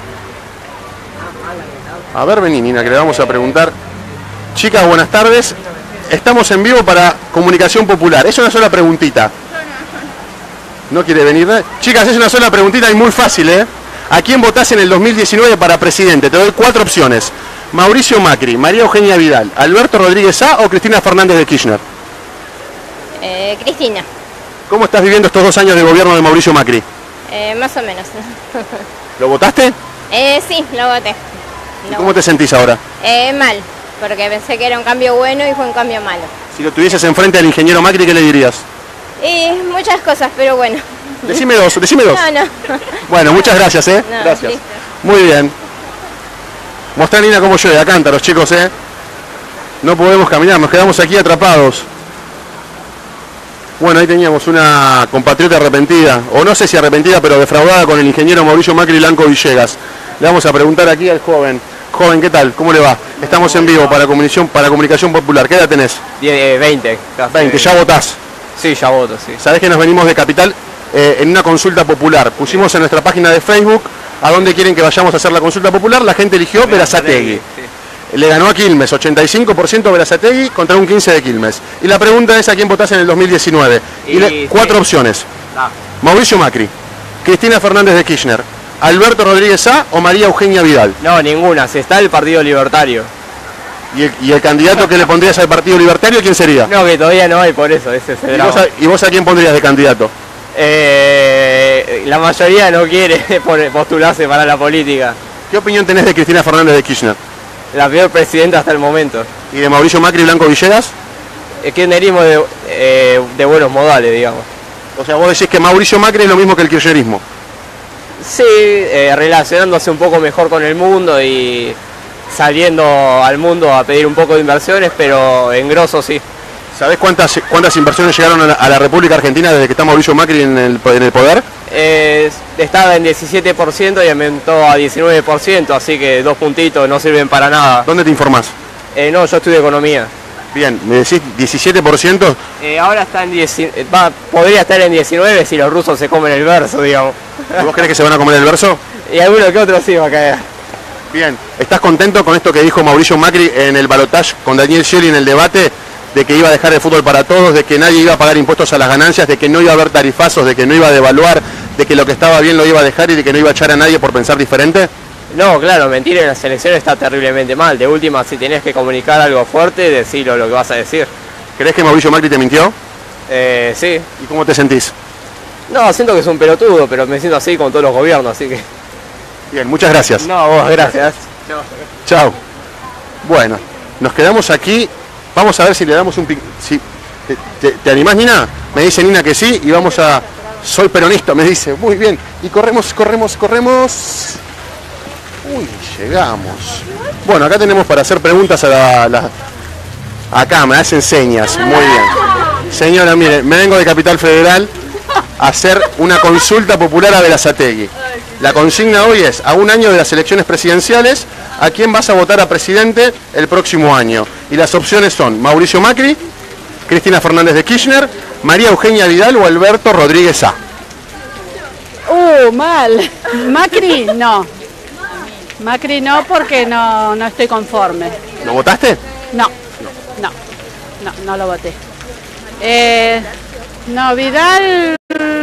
A ver, vení, Nina, que le vamos a preguntar. Chicas, buenas tardes. Estamos en vivo para Comunicación Popular. Es una sola preguntita. ¿No quiere venir? Chicas, es una sola preguntita y muy fácil, ¿eh? ¿A quién votás en el dos mil diecinueve para presidente? Te doy cuatro opciones. Mauricio Macri, María Eugenia Vidal, Alberto Rodríguez A o Cristina Fernández de Kirchner. Eh, Cristina. ¿Cómo estás viviendo estos dos años de gobierno de Mauricio Macri? Eh, más o menos. ¿Lo votaste? Eh, sí, lo voté. ¿Y cómo te sentís ahora? Eh, mal, porque pensé que era un cambio bueno y fue un cambio malo. Si lo tuvieses enfrente al ingeniero Macri, ¿qué le dirías? Y muchas cosas, pero bueno. Decime dos, decime dos. No, no. Bueno, muchas gracias, ¿eh? No, gracias. listo. Muy bien. Mostrá, Nina, cómo llueve a cántaros, chicos, ¿eh? No podemos caminar, nos quedamos aquí atrapados. Bueno, ahí teníamos una compatriota arrepentida, o no sé si arrepentida, pero defraudada con el ingeniero Mauricio Macri Blanco Villegas. Le vamos a preguntar aquí al joven. Joven, ¿qué tal? ¿Cómo le va? Estamos en vivo para Comunicación, para Comunicación Popular. ¿Qué edad tenés? veinte. veinte, ¿ya votás? Sí, ya voto, sí. Sabés que nos venimos de Capital eh, en una consulta popular. Pusimos en nuestra página de Facebook a dónde quieren que vayamos a hacer la consulta popular. La gente eligió Berazategui. Sí. Le ganó a Quilmes, ochenta y cinco por ciento Berazategui contra un quince por ciento de Quilmes. Y la pregunta es a quién votás en el dos mil diecinueve. Y, y le, cuatro sí. opciones. Ah. Mauricio Macri, Cristina Fernández de Kirchner, Alberto Rodríguez Sá o María Eugenia Vidal. No, ninguna. Se está el Partido Libertario. ¿Y el, y el candidato que le pondrías al Partido Libertario quién sería? No, que todavía no hay, por eso. Ese es el ¿Y, vos a, ¿Y vos a quién pondrías de candidato? Eh, la mayoría no quiere postularse para la política. ¿Qué opinión tenés de Cristina Fernández de Kirchner? La peor presidenta hasta el momento. ¿Y de Mauricio Macri y Blanco Villegas? El kirchnerismo de, eh, de buenos modales, digamos. O sea, vos decís que Mauricio Macri es lo mismo que el kirchnerismo. Sí, eh, relacionándose un poco mejor con el mundo y saliendo al mundo a pedir un poco de inversiones, pero en grosso sí. ¿Sabés cuántas cuántas inversiones llegaron a la, a la República Argentina desde que está Mauricio Macri en el, en el poder? Eh, estaba en diecisiete por ciento y aumentó a diecinueve por ciento, así que dos puntitos no sirven para nada. ¿Dónde te informás? Eh, no, yo estudio economía. Bien, ¿me decís diecisiete por ciento? Eh, ahora está en diez, va, podría estar en diecinueve si los rusos se comen el verso, digamos. ¿Y vos crees que se van a comer el verso? Y alguno que otro sí va a caer. Bien, ¿estás contento con esto que dijo Mauricio Macri en el balotaje con Daniel Scioli en el debate? De que iba a dejar el fútbol para todos, de que nadie iba a pagar impuestos a las ganancias, de que no iba a haber tarifazos, de que no iba a devaluar, de que lo que estaba bien lo iba a dejar y de que no iba a echar a nadie por pensar diferente. No, claro, mentir en las elecciones está terriblemente mal. De última, si tenés que comunicar algo fuerte, decilo lo que vas a decir. ¿Crees que Mauricio Macri te mintió? Eh, sí. ¿Y cómo te sentís? No, siento que es un pelotudo, pero me siento así con todos los gobiernos, así que... Bien, muchas gracias. No, vos, gracias. Chao. Chao. Bueno, nos quedamos aquí. Vamos a ver si le damos un... Si, te, te, ¿Te animás, Nina? Me dice Nina que sí y vamos a... Soy peronista, me dice. Muy bien. Y corremos, corremos, corremos... Uy, llegamos. Bueno, acá tenemos para hacer preguntas a la, la... Acá, me hacen señas. Muy bien. Señora, mire, me vengo de Capital Federal a hacer una consulta popular a Berazategui. La consigna hoy es, a un año de las elecciones presidenciales, ¿a quién vas a votar a presidente el próximo año? Y las opciones son Mauricio Macri, Cristina Fernández de Kirchner, María Eugenia Vidal o Alberto Rodríguez Sá. Uh, mal. Macri, no. Macri no, porque no, no estoy conforme. ¿Lo votaste? No, no, no, no lo voté. Eh, no, Vidal...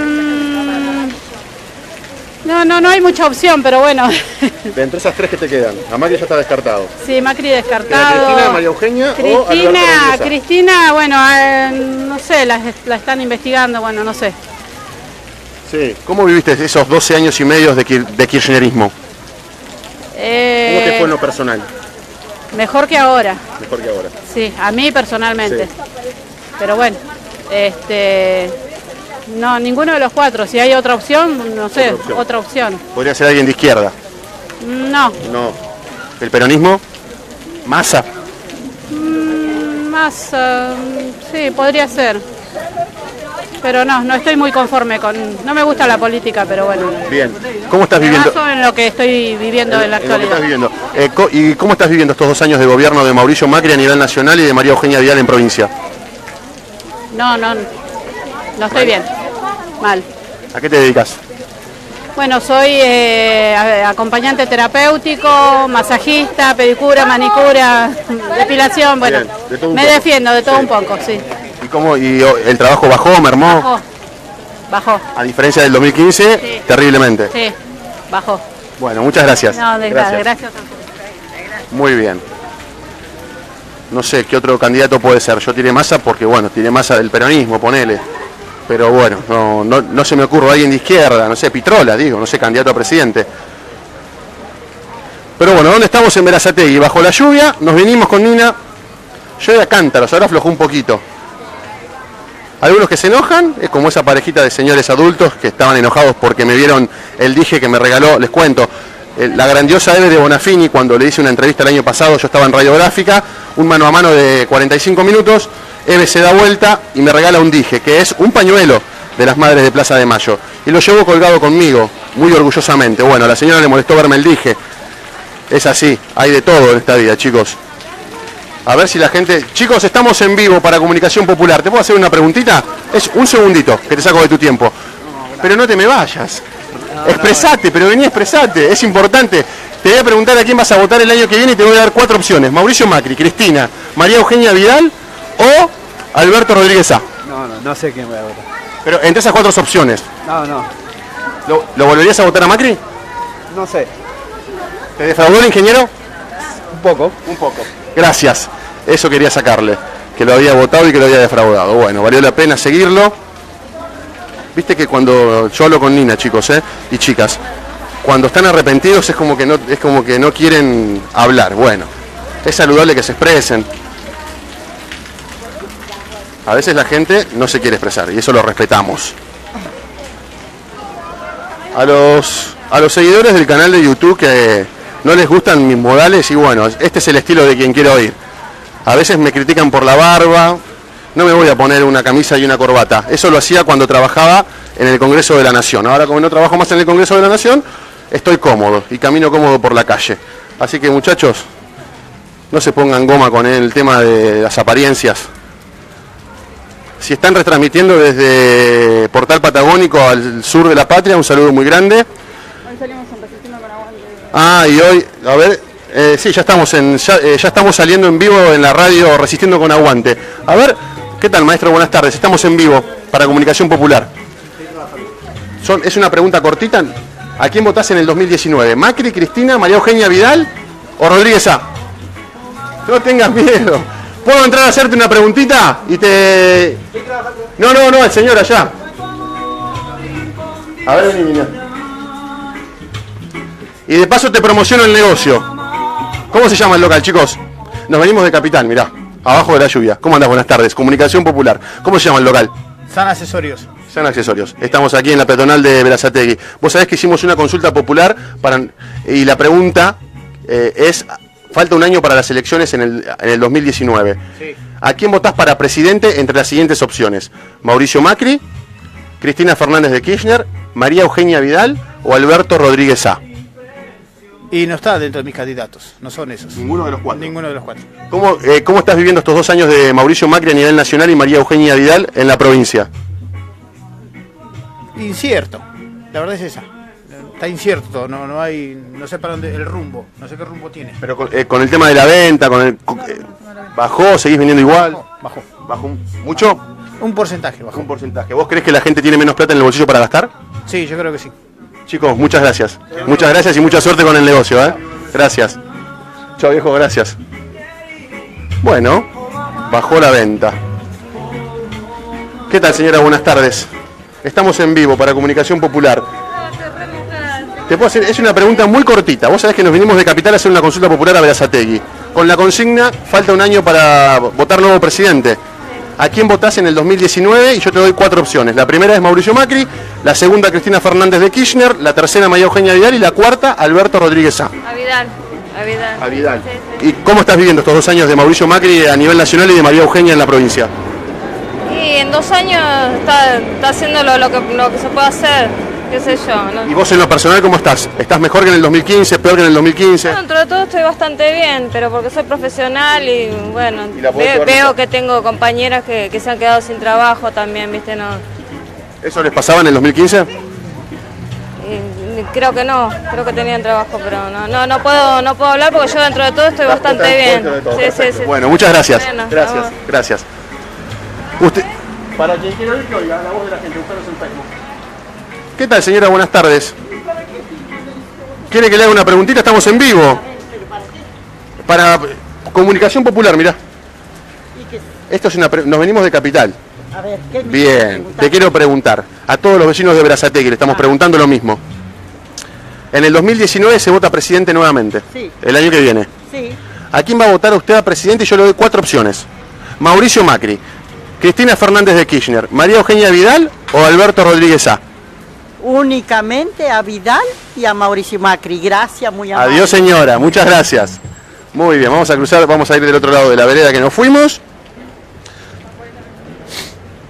No, no, no hay mucha opción, pero bueno. De entre esas tres que te quedan, a Macri ya está descartado. Sí, Macri descartado. ¿Cristina, María Eugenia Cristina, o Alberto Rodríguez Sá? Cristina, bueno, eh, no sé, la, la están investigando, bueno, no sé. Sí, ¿cómo viviste esos doce años y medio de, de kirchnerismo? Eh, ¿Cómo te fue en lo personal? Mejor que ahora. Mejor que ahora. Sí, a mí personalmente. Sí. Pero bueno, este... No, ninguno de los cuatro. Si hay otra opción, no sé, otra opción. Otra opción. ¿Podría ser alguien de izquierda? No. No. ¿El peronismo? ¿Massa? Mm, Massa, sí, podría ser. Pero no, no estoy muy conforme con... No me gusta la política, pero bueno. Bien. ¿Cómo estás me viviendo? baso en lo que estoy viviendo en, en la actualidad. En lo que estás viviendo. Eh, co ¿Y cómo estás viviendo estos dos años de gobierno de Mauricio Macri a nivel nacional y de María Eugenia Vidal en provincia? No, no, no estoy bien. Mal. ¿A qué te dedicas? Bueno, soy eh, acompañante terapéutico, masajista, pedicura, manicura, depilación, bueno, bien, de me poco. defiendo de todo sí. un poco, sí. ¿Y cómo? ¿Y el trabajo bajó, mermó? Bajó, bajó. A diferencia del dos mil quince, sí. terriblemente. Sí, bajó. Bueno, muchas gracias. No, de gracias. gracias. Muy bien. No sé, ¿qué otro candidato puede ser? Yo tiré Massa porque, bueno, tiré Massa del peronismo, ponele. Pero bueno, no, no, no se me ocurre alguien de izquierda, no sé, Pitrola, digo, no sé, candidato a presidente. Pero bueno, ¿dónde estamos en Berazategui? Bajo la lluvia, nos vinimos con Nina. Yo era Cántaros, ahora aflojó un poquito. Algunos que se enojan, es como esa parejita de señores adultos que estaban enojados porque me vieron el dije que me regaló, les cuento. La grandiosa Eve de Bonafini, cuando le hice una entrevista el año pasado, yo estaba en Radiográfica, un mano a mano de cuarenta y cinco minutos, Eve se da vuelta y me regala un dije, que es un pañuelo de las Madres de Plaza de Mayo. Y lo llevo colgado conmigo, muy orgullosamente. Bueno, a la señora le molestó verme el dije. Es así, hay de todo en esta vida, chicos. A ver si la gente... Chicos, estamos en vivo para Comunicación Popular. ¿Te puedo hacer una preguntita? Es un segundito que te saco de tu tiempo. Pero no te me vayas. Expresate, pero vení, expresate. Es importante. Te voy a preguntar a quién vas a votar el año que viene y te voy a dar cuatro opciones. Mauricio Macri, Cristina, María Eugenia Vidal o Alberto Rodríguez A. No, no, no sé quién voy a votar. Pero entre esas cuatro opciones, No, no, ¿lo, lo volverías a votar a Macri? no sé. ¿Te defraudó el ingeniero? Un poco. Un poco. Gracias. Eso quería sacarle. Que lo había votado y que lo había defraudado. Bueno, valió la pena seguirlo. Viste que cuando yo hablo con Nina, chicos, ¿eh? y chicas, cuando están arrepentidos es como que no, es como que no quieren hablar. Bueno, es saludable que se expresen. A veces la gente no se quiere expresar y eso lo respetamos. A los, a los seguidores del canal de YouTube que no les gustan mis modales, y bueno, este es el estilo de quien quiero oír. A veces me critican por la barba. No me voy a poner una camisa y una corbata. Eso lo hacía cuando trabajaba en el Congreso de la Nación. Ahora, como no trabajo más en el Congreso de la Nación, estoy cómodo y camino cómodo por la calle. Así que, muchachos, no se pongan goma con el tema de las apariencias. Si están retransmitiendo desde Portal Patagónico al sur de la patria, un saludo muy grande. Hoy salimos en Resistiendo con Aguante. Ah, y hoy, a ver, eh, sí, ya estamos, en, ya, eh, ya estamos saliendo en vivo en la radio Resistiendo con Aguante. A ver, ¿qué tal, maestro? Buenas tardes. Estamos en vivo para Comunicación Popular. Son, es una pregunta cortita. ¿A quién votás en el dos mil diecinueve? ¿Macri, Cristina, María Eugenia Vidal o Rodríguez A? No tengas miedo. ¿Puedo entrar a hacerte una preguntita? Y te... No, no, no, el señor allá. A ver, vení, vení. Y de paso te promociono el negocio. ¿Cómo se llama el local, chicos? Nos venimos de Capital, mirá. Abajo de la lluvia. ¿Cómo andás? Buenas tardes. Comunicación Popular. ¿Cómo se llama el local? San Accesorios. San Accesorios. Estamos aquí en la peatonal de Berazategui. Vos sabés que hicimos una consulta popular para, y la pregunta eh, es, falta un año para las elecciones en el, en el dos mil diecinueve. Sí. ¿A quién votás para presidente entre las siguientes opciones? ¿Mauricio Macri, Cristina Fernández de Kirchner, María Eugenia Vidal o Alberto Rodríguez A? Y no está dentro de mis candidatos, no son esos. Ninguno de los cuatro. Ninguno de los cuatro. ¿Cómo, eh, ¿Cómo estás viviendo estos dos años de Mauricio Macri a nivel nacional y María Eugenia Vidal en la provincia? Incierto, la verdad es esa. Está incierto, no, no hay, no sé para dónde, el rumbo, no sé qué rumbo tiene. Pero con, eh, con el tema de la venta, con el, con, eh, ¿bajó? ¿Seguís vendiendo igual? Bajó, bajó. ¿Bajó mucho? Un porcentaje bajó. Un porcentaje. ¿Vos crees que la gente tiene menos plata en el bolsillo para gastar? Sí, yo creo que sí. Chicos, muchas gracias. Muchas gracias y mucha suerte con el negocio, ¿eh? Gracias. Chao, viejo, gracias. Bueno, bajó la venta. ¿Qué tal, señora? Buenas tardes. Estamos en vivo para Comunicación Popular. Te puedo hacer, es una pregunta muy cortita. Vos sabés que nos vinimos de Capital a hacer una consulta popular a Berazategui. Con la consigna, falta un año para votar nuevo presidente. ¿A quién votás en el dos mil diecinueve? Y yo te doy cuatro opciones. La primera es Mauricio Macri, la segunda Cristina Fernández de Kirchner, la tercera María Eugenia Vidal y la cuarta Alberto Rodríguez A. A Vidal, a Vidal. A Vidal. Sí, sí. ¿Y cómo estás viviendo estos dos años de Mauricio Macri a nivel nacional y de María Eugenia en la provincia? Y en dos años está, está haciendo lo, lo, que, lo que se puede hacer, qué sé yo. ¿no? ¿Y vos en lo personal cómo estás? ¿Estás mejor que en el dos mil quince, peor que en el dos mil quince? No, dentro de todo estoy bastante bien, pero porque soy profesional y bueno, ¿Y la podés ve- llevar veo mejor? que tengo compañeras que, que se han quedado sin trabajo también, ¿viste? No, ¿Eso les pasaba en el dos mil quince? y- y creo que no, creo que tenían trabajo, pero no, no, no puedo, no puedo hablar porque yo dentro de todo estoy bastante bien. Sí, sí, sí. Bueno, muchas gracias. Bueno, Gracias, vamos. gracias. Usted... Para quien quiera oír, que oiga la voz de la gente, buscaros en Facebook. ¿Qué tal, señora? Buenas tardes. ¿Quiere que le haga una preguntita? Estamos en vivo. Para Comunicación Popular, mirá. Esto es una pre- Nos venimos de Capital. A ver, ¿qué me Bien, preguntar? te quiero preguntar. A todos los vecinos de Berazategui le estamos preguntando lo mismo. En el dos mil diecinueve se vota presidente nuevamente. Sí. El año que viene. Sí. ¿A quién va a votar usted a presidente? Yo le doy cuatro opciones. Mauricio Macri, Cristina Fernández de Kirchner, María Eugenia Vidal o Alberto Rodríguez A. Únicamente a Vidal y a Mauricio Macri. Gracias, muy amable. Adiós, señora, muchas gracias. Muy bien, vamos a cruzar, vamos a ir del otro lado de la vereda que nos fuimos.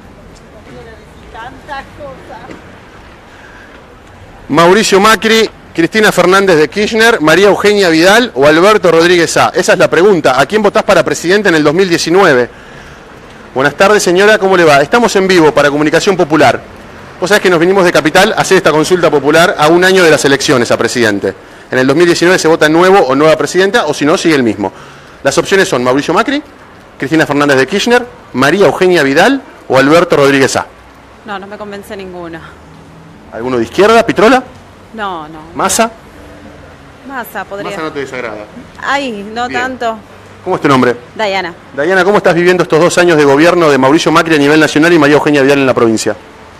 Mauricio Macri, Cristina Fernández de Kirchner, María Eugenia Vidal o Alberto Rodríguez Sá. Esa es la pregunta. ¿A quién votás para presidente en el dos mil diecinueve? Buenas tardes, señora, ¿cómo le va? Estamos en vivo para Comunicación Popular. Vos sabés que nos vinimos de Capital a hacer esta consulta popular a un año de las elecciones a presidente. En el dos mil diecinueve se vota nuevo o nueva presidenta, o si no, sigue el mismo. Las opciones son Mauricio Macri, Cristina Fernández de Kirchner, María Eugenia Vidal o Alberto Rodríguez Sá. No, no me convence ninguna. ¿Alguno de izquierda? ¿Pitrola? No, no. ¿Massa? Massa podría. Massa no te desagrada. Ay, no Bien. tanto. ¿Cómo es tu nombre? Dayana. Dayana, ¿cómo estás viviendo estos dos años de gobierno de Mauricio Macri a nivel nacional y María Eugenia Vidal en la provincia?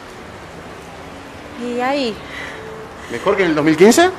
¿Y ahí? ¿Mejor que en el dos mil quince?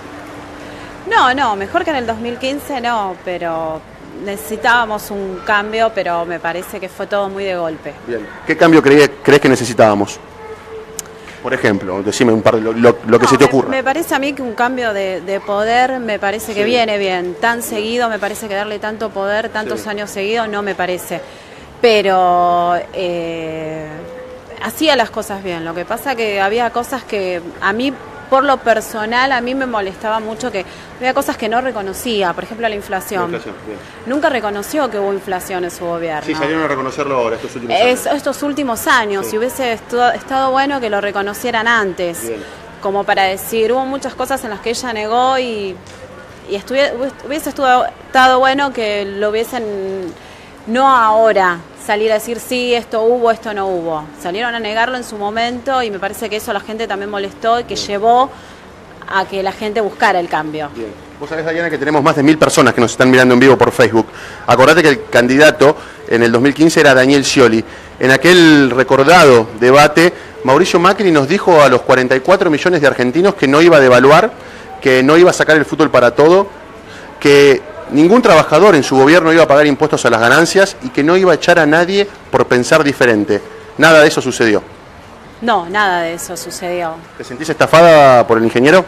No, no, mejor que en el dos mil quince no, pero necesitábamos un cambio, pero me parece que fue todo muy de golpe. Bien. ¿Qué cambio crees, crees que necesitábamos? Por ejemplo, decime un par de lo, lo, lo que No, se te me- ocurra. Me parece a mí que un cambio de, de poder me parece que Sí. viene bien. Tan seguido, me parece que darle tanto poder, tantos Sí. años seguidos, no me parece. Pero eh, hacía las cosas bien. Lo que pasa que había cosas que a mí, por lo personal, a mí me molestaba mucho que había cosas que no reconocía. Por ejemplo, la inflación. Inflación, bien. Nunca reconoció que hubo inflación en su gobierno. Sí, salieron a reconocerlo ahora, estos últimos años. Es- estos últimos años, Sí. si hubiese estu- estado bueno que lo reconocieran antes, Bien. como para decir, hubo muchas cosas en las que ella negó y, y estuvie- hubiese estu- estado bueno que lo hubiesen, no ahora, salir a decir, sí, esto hubo, esto no hubo. Salieron a negarlo en su momento y me parece que eso a la gente también molestó y que llevó a que la gente buscara el cambio. Bien. Vos sabés, Dayana, que tenemos más de mil personas que nos están mirando en vivo por Facebook. Acordate que el candidato en el dos mil quince era Daniel Scioli. En aquel recordado debate, Mauricio Macri nos dijo a los cuarenta y cuatro millones de argentinos que no iba a devaluar, que no iba a sacar el fútbol para todo, que ningún trabajador en su gobierno iba a pagar impuestos a las ganancias y que no iba a echar a nadie por pensar diferente. Nada de eso sucedió. No, nada de eso sucedió. ¿Te sentís estafada por el ingeniero?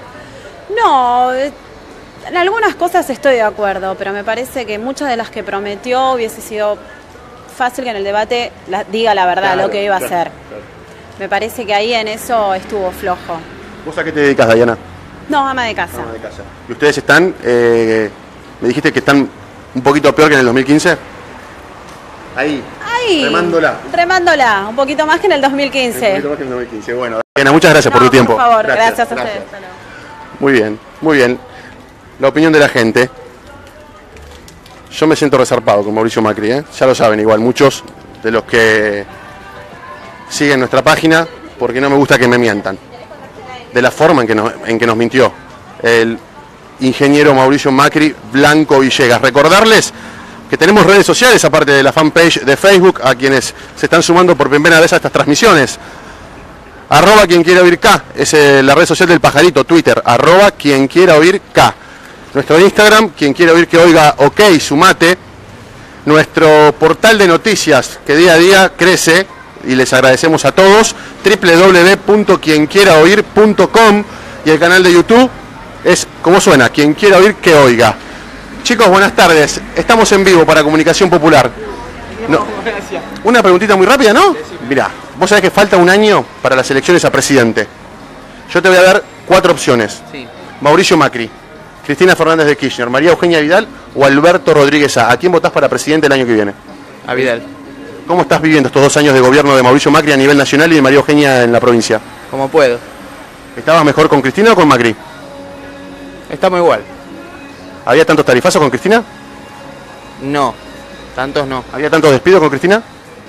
No, eh, en algunas cosas estoy de acuerdo, pero me parece que muchas de las que prometió hubiese sido fácil que en el debate la- diga la verdad, Claro, lo que iba a claro, hacer. claro. Me parece que ahí en eso estuvo flojo. ¿Vos a qué te dedicas, Dayana? No, ama de casa. Ama de casa. ¿Y ustedes están, eh, me dijiste que están un poquito peor que en el dos mil quince? Ahí, Ahí, remándola. remándola, un poquito más que en el dos mil Un quince. poquito más que en el dos mil quince. Bueno, Dayana, muchas gracias por tu tiempo. Por favor, gracias, a ustedes. Hasta luego. Muy bien, muy bien. La opinión de la gente. Yo me siento resarpado con Mauricio Macri, ¿eh? Ya lo saben igual, muchos de los que siguen nuestra página, porque no me gusta que me mientan. De la forma en que nos, en que nos mintió el ingeniero Mauricio Macri Blanco Villegas. Recordarles que tenemos redes sociales, aparte de la fanpage de Facebook, a quienes se están sumando por primera vez a estas transmisiones. Arroba quien quiera oír K, es eh, la red social del pajarito, Twitter, arroba quien quiera oír K. Nuestro Instagram, quien quiera oír que oiga, ok, sumate. Nuestro portal de noticias, que día a día crece, y les agradecemos a todos, doble u doble u doble u punto quien quiera oír punto com, y el canal de YouTube es, como suena, quien quiera oír que oiga. Chicos, buenas tardes, estamos en vivo para Comunicación Popular. No, una preguntita muy rápida, ¿no? Mirá, vos sabés que falta un año para las elecciones a presidente. Yo te voy a dar cuatro opciones. Sí. Mauricio Macri, Cristina Fernández de Kirchner, María Eugenia Vidal o Alberto Rodríguez Sá. ¿A quién votás para presidente el año que viene? A Vidal. ¿Cómo estás viviendo estos dos años de gobierno de Mauricio Macri a nivel nacional y de María Eugenia en la provincia? Como puedo. ¿Estabas mejor con Cristina o con Macri? Estamos igual. ¿Había tantos tarifazos con Cristina? No. Tantos no. ¿Había tantos despidos con Cristina?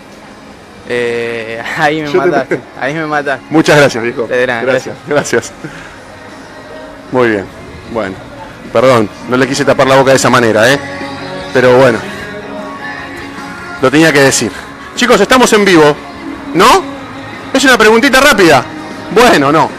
Eh, ahí me Yo te- mataste. Ahí me mataste. Muchas gracias, viejo. De nada, Gracias, gracias. Muy bien. Bueno, perdón, no le quise tapar la boca de esa manera, ¿eh? Pero bueno, lo tenía que decir. Chicos, estamos en vivo, ¿no? Es una preguntita rápida. Bueno, no.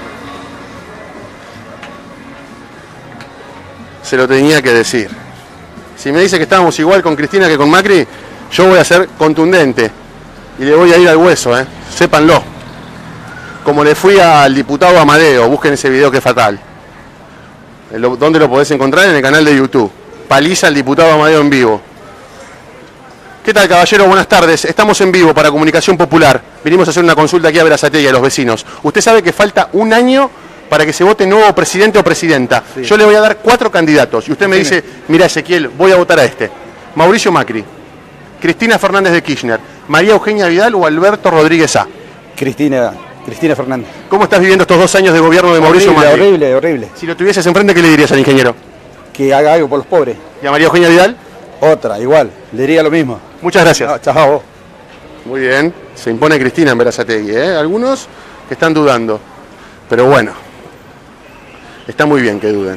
Se lo tenía que decir. Si me dice que estábamos igual con Cristina que con Macri, yo voy a ser contundente y le voy a ir al hueso, ¿eh? Sépanlo. Como le fui al diputado Amadeo, busquen ese video que es fatal. El- ¿Dónde lo podés encontrar? En el canal de YouTube. Paliza al diputado Amadeo en vivo. ¿Qué tal, caballero? Buenas tardes. Estamos en vivo para Comunicación Popular. Vinimos a hacer una consulta aquí a Berazategui, a los vecinos. Usted sabe que falta un año para que se vote nuevo presidente o presidenta. Sí. Yo le voy a dar cuatro candidatos y usted me dice, mira Ezequiel, voy a votar a este. Mauricio Macri, Cristina Fernández de Kirchner, María Eugenia Vidal o Alberto Rodríguez Sá. Cristina, Cristina Fernández. ¿Cómo estás viviendo estos dos años de gobierno de Mauricio horrible, Macri? Horrible, horrible. Si lo tuvieses enfrente, ¿qué le dirías al ingeniero? Que haga algo por los pobres. ¿Y a María Eugenia Vidal? Otra, igual, le diría lo mismo. Muchas gracias. No, chao. Muy bien, se impone Cristina en Berazategui, ¿eh? Algunos que están dudando, pero bueno, está muy bien que duden.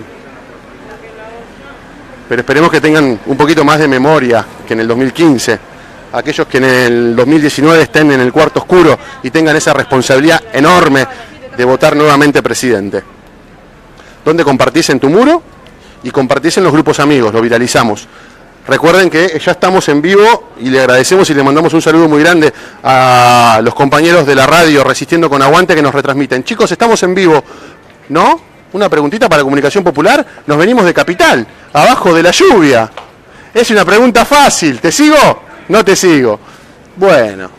Pero esperemos que tengan un poquito más de memoria que en el dos mil quince. Aquellos que en el dos mil diecinueve estén en el cuarto oscuro y tengan esa responsabilidad enorme de votar nuevamente presidente. ¿Dónde compartís? En tu muro y compartís en los grupos amigos, lo viralizamos. Recuerden que ya estamos en vivo y le agradecemos y le mandamos un saludo muy grande a los compañeros de la radio Resistiendo con Aguante que nos retransmiten. Chicos, estamos en vivo, ¿no? Una preguntita para Comunicación Popular. Nos venimos de Capital, abajo de la lluvia. Es una pregunta fácil. ¿Te sigo? No te sigo. Bueno.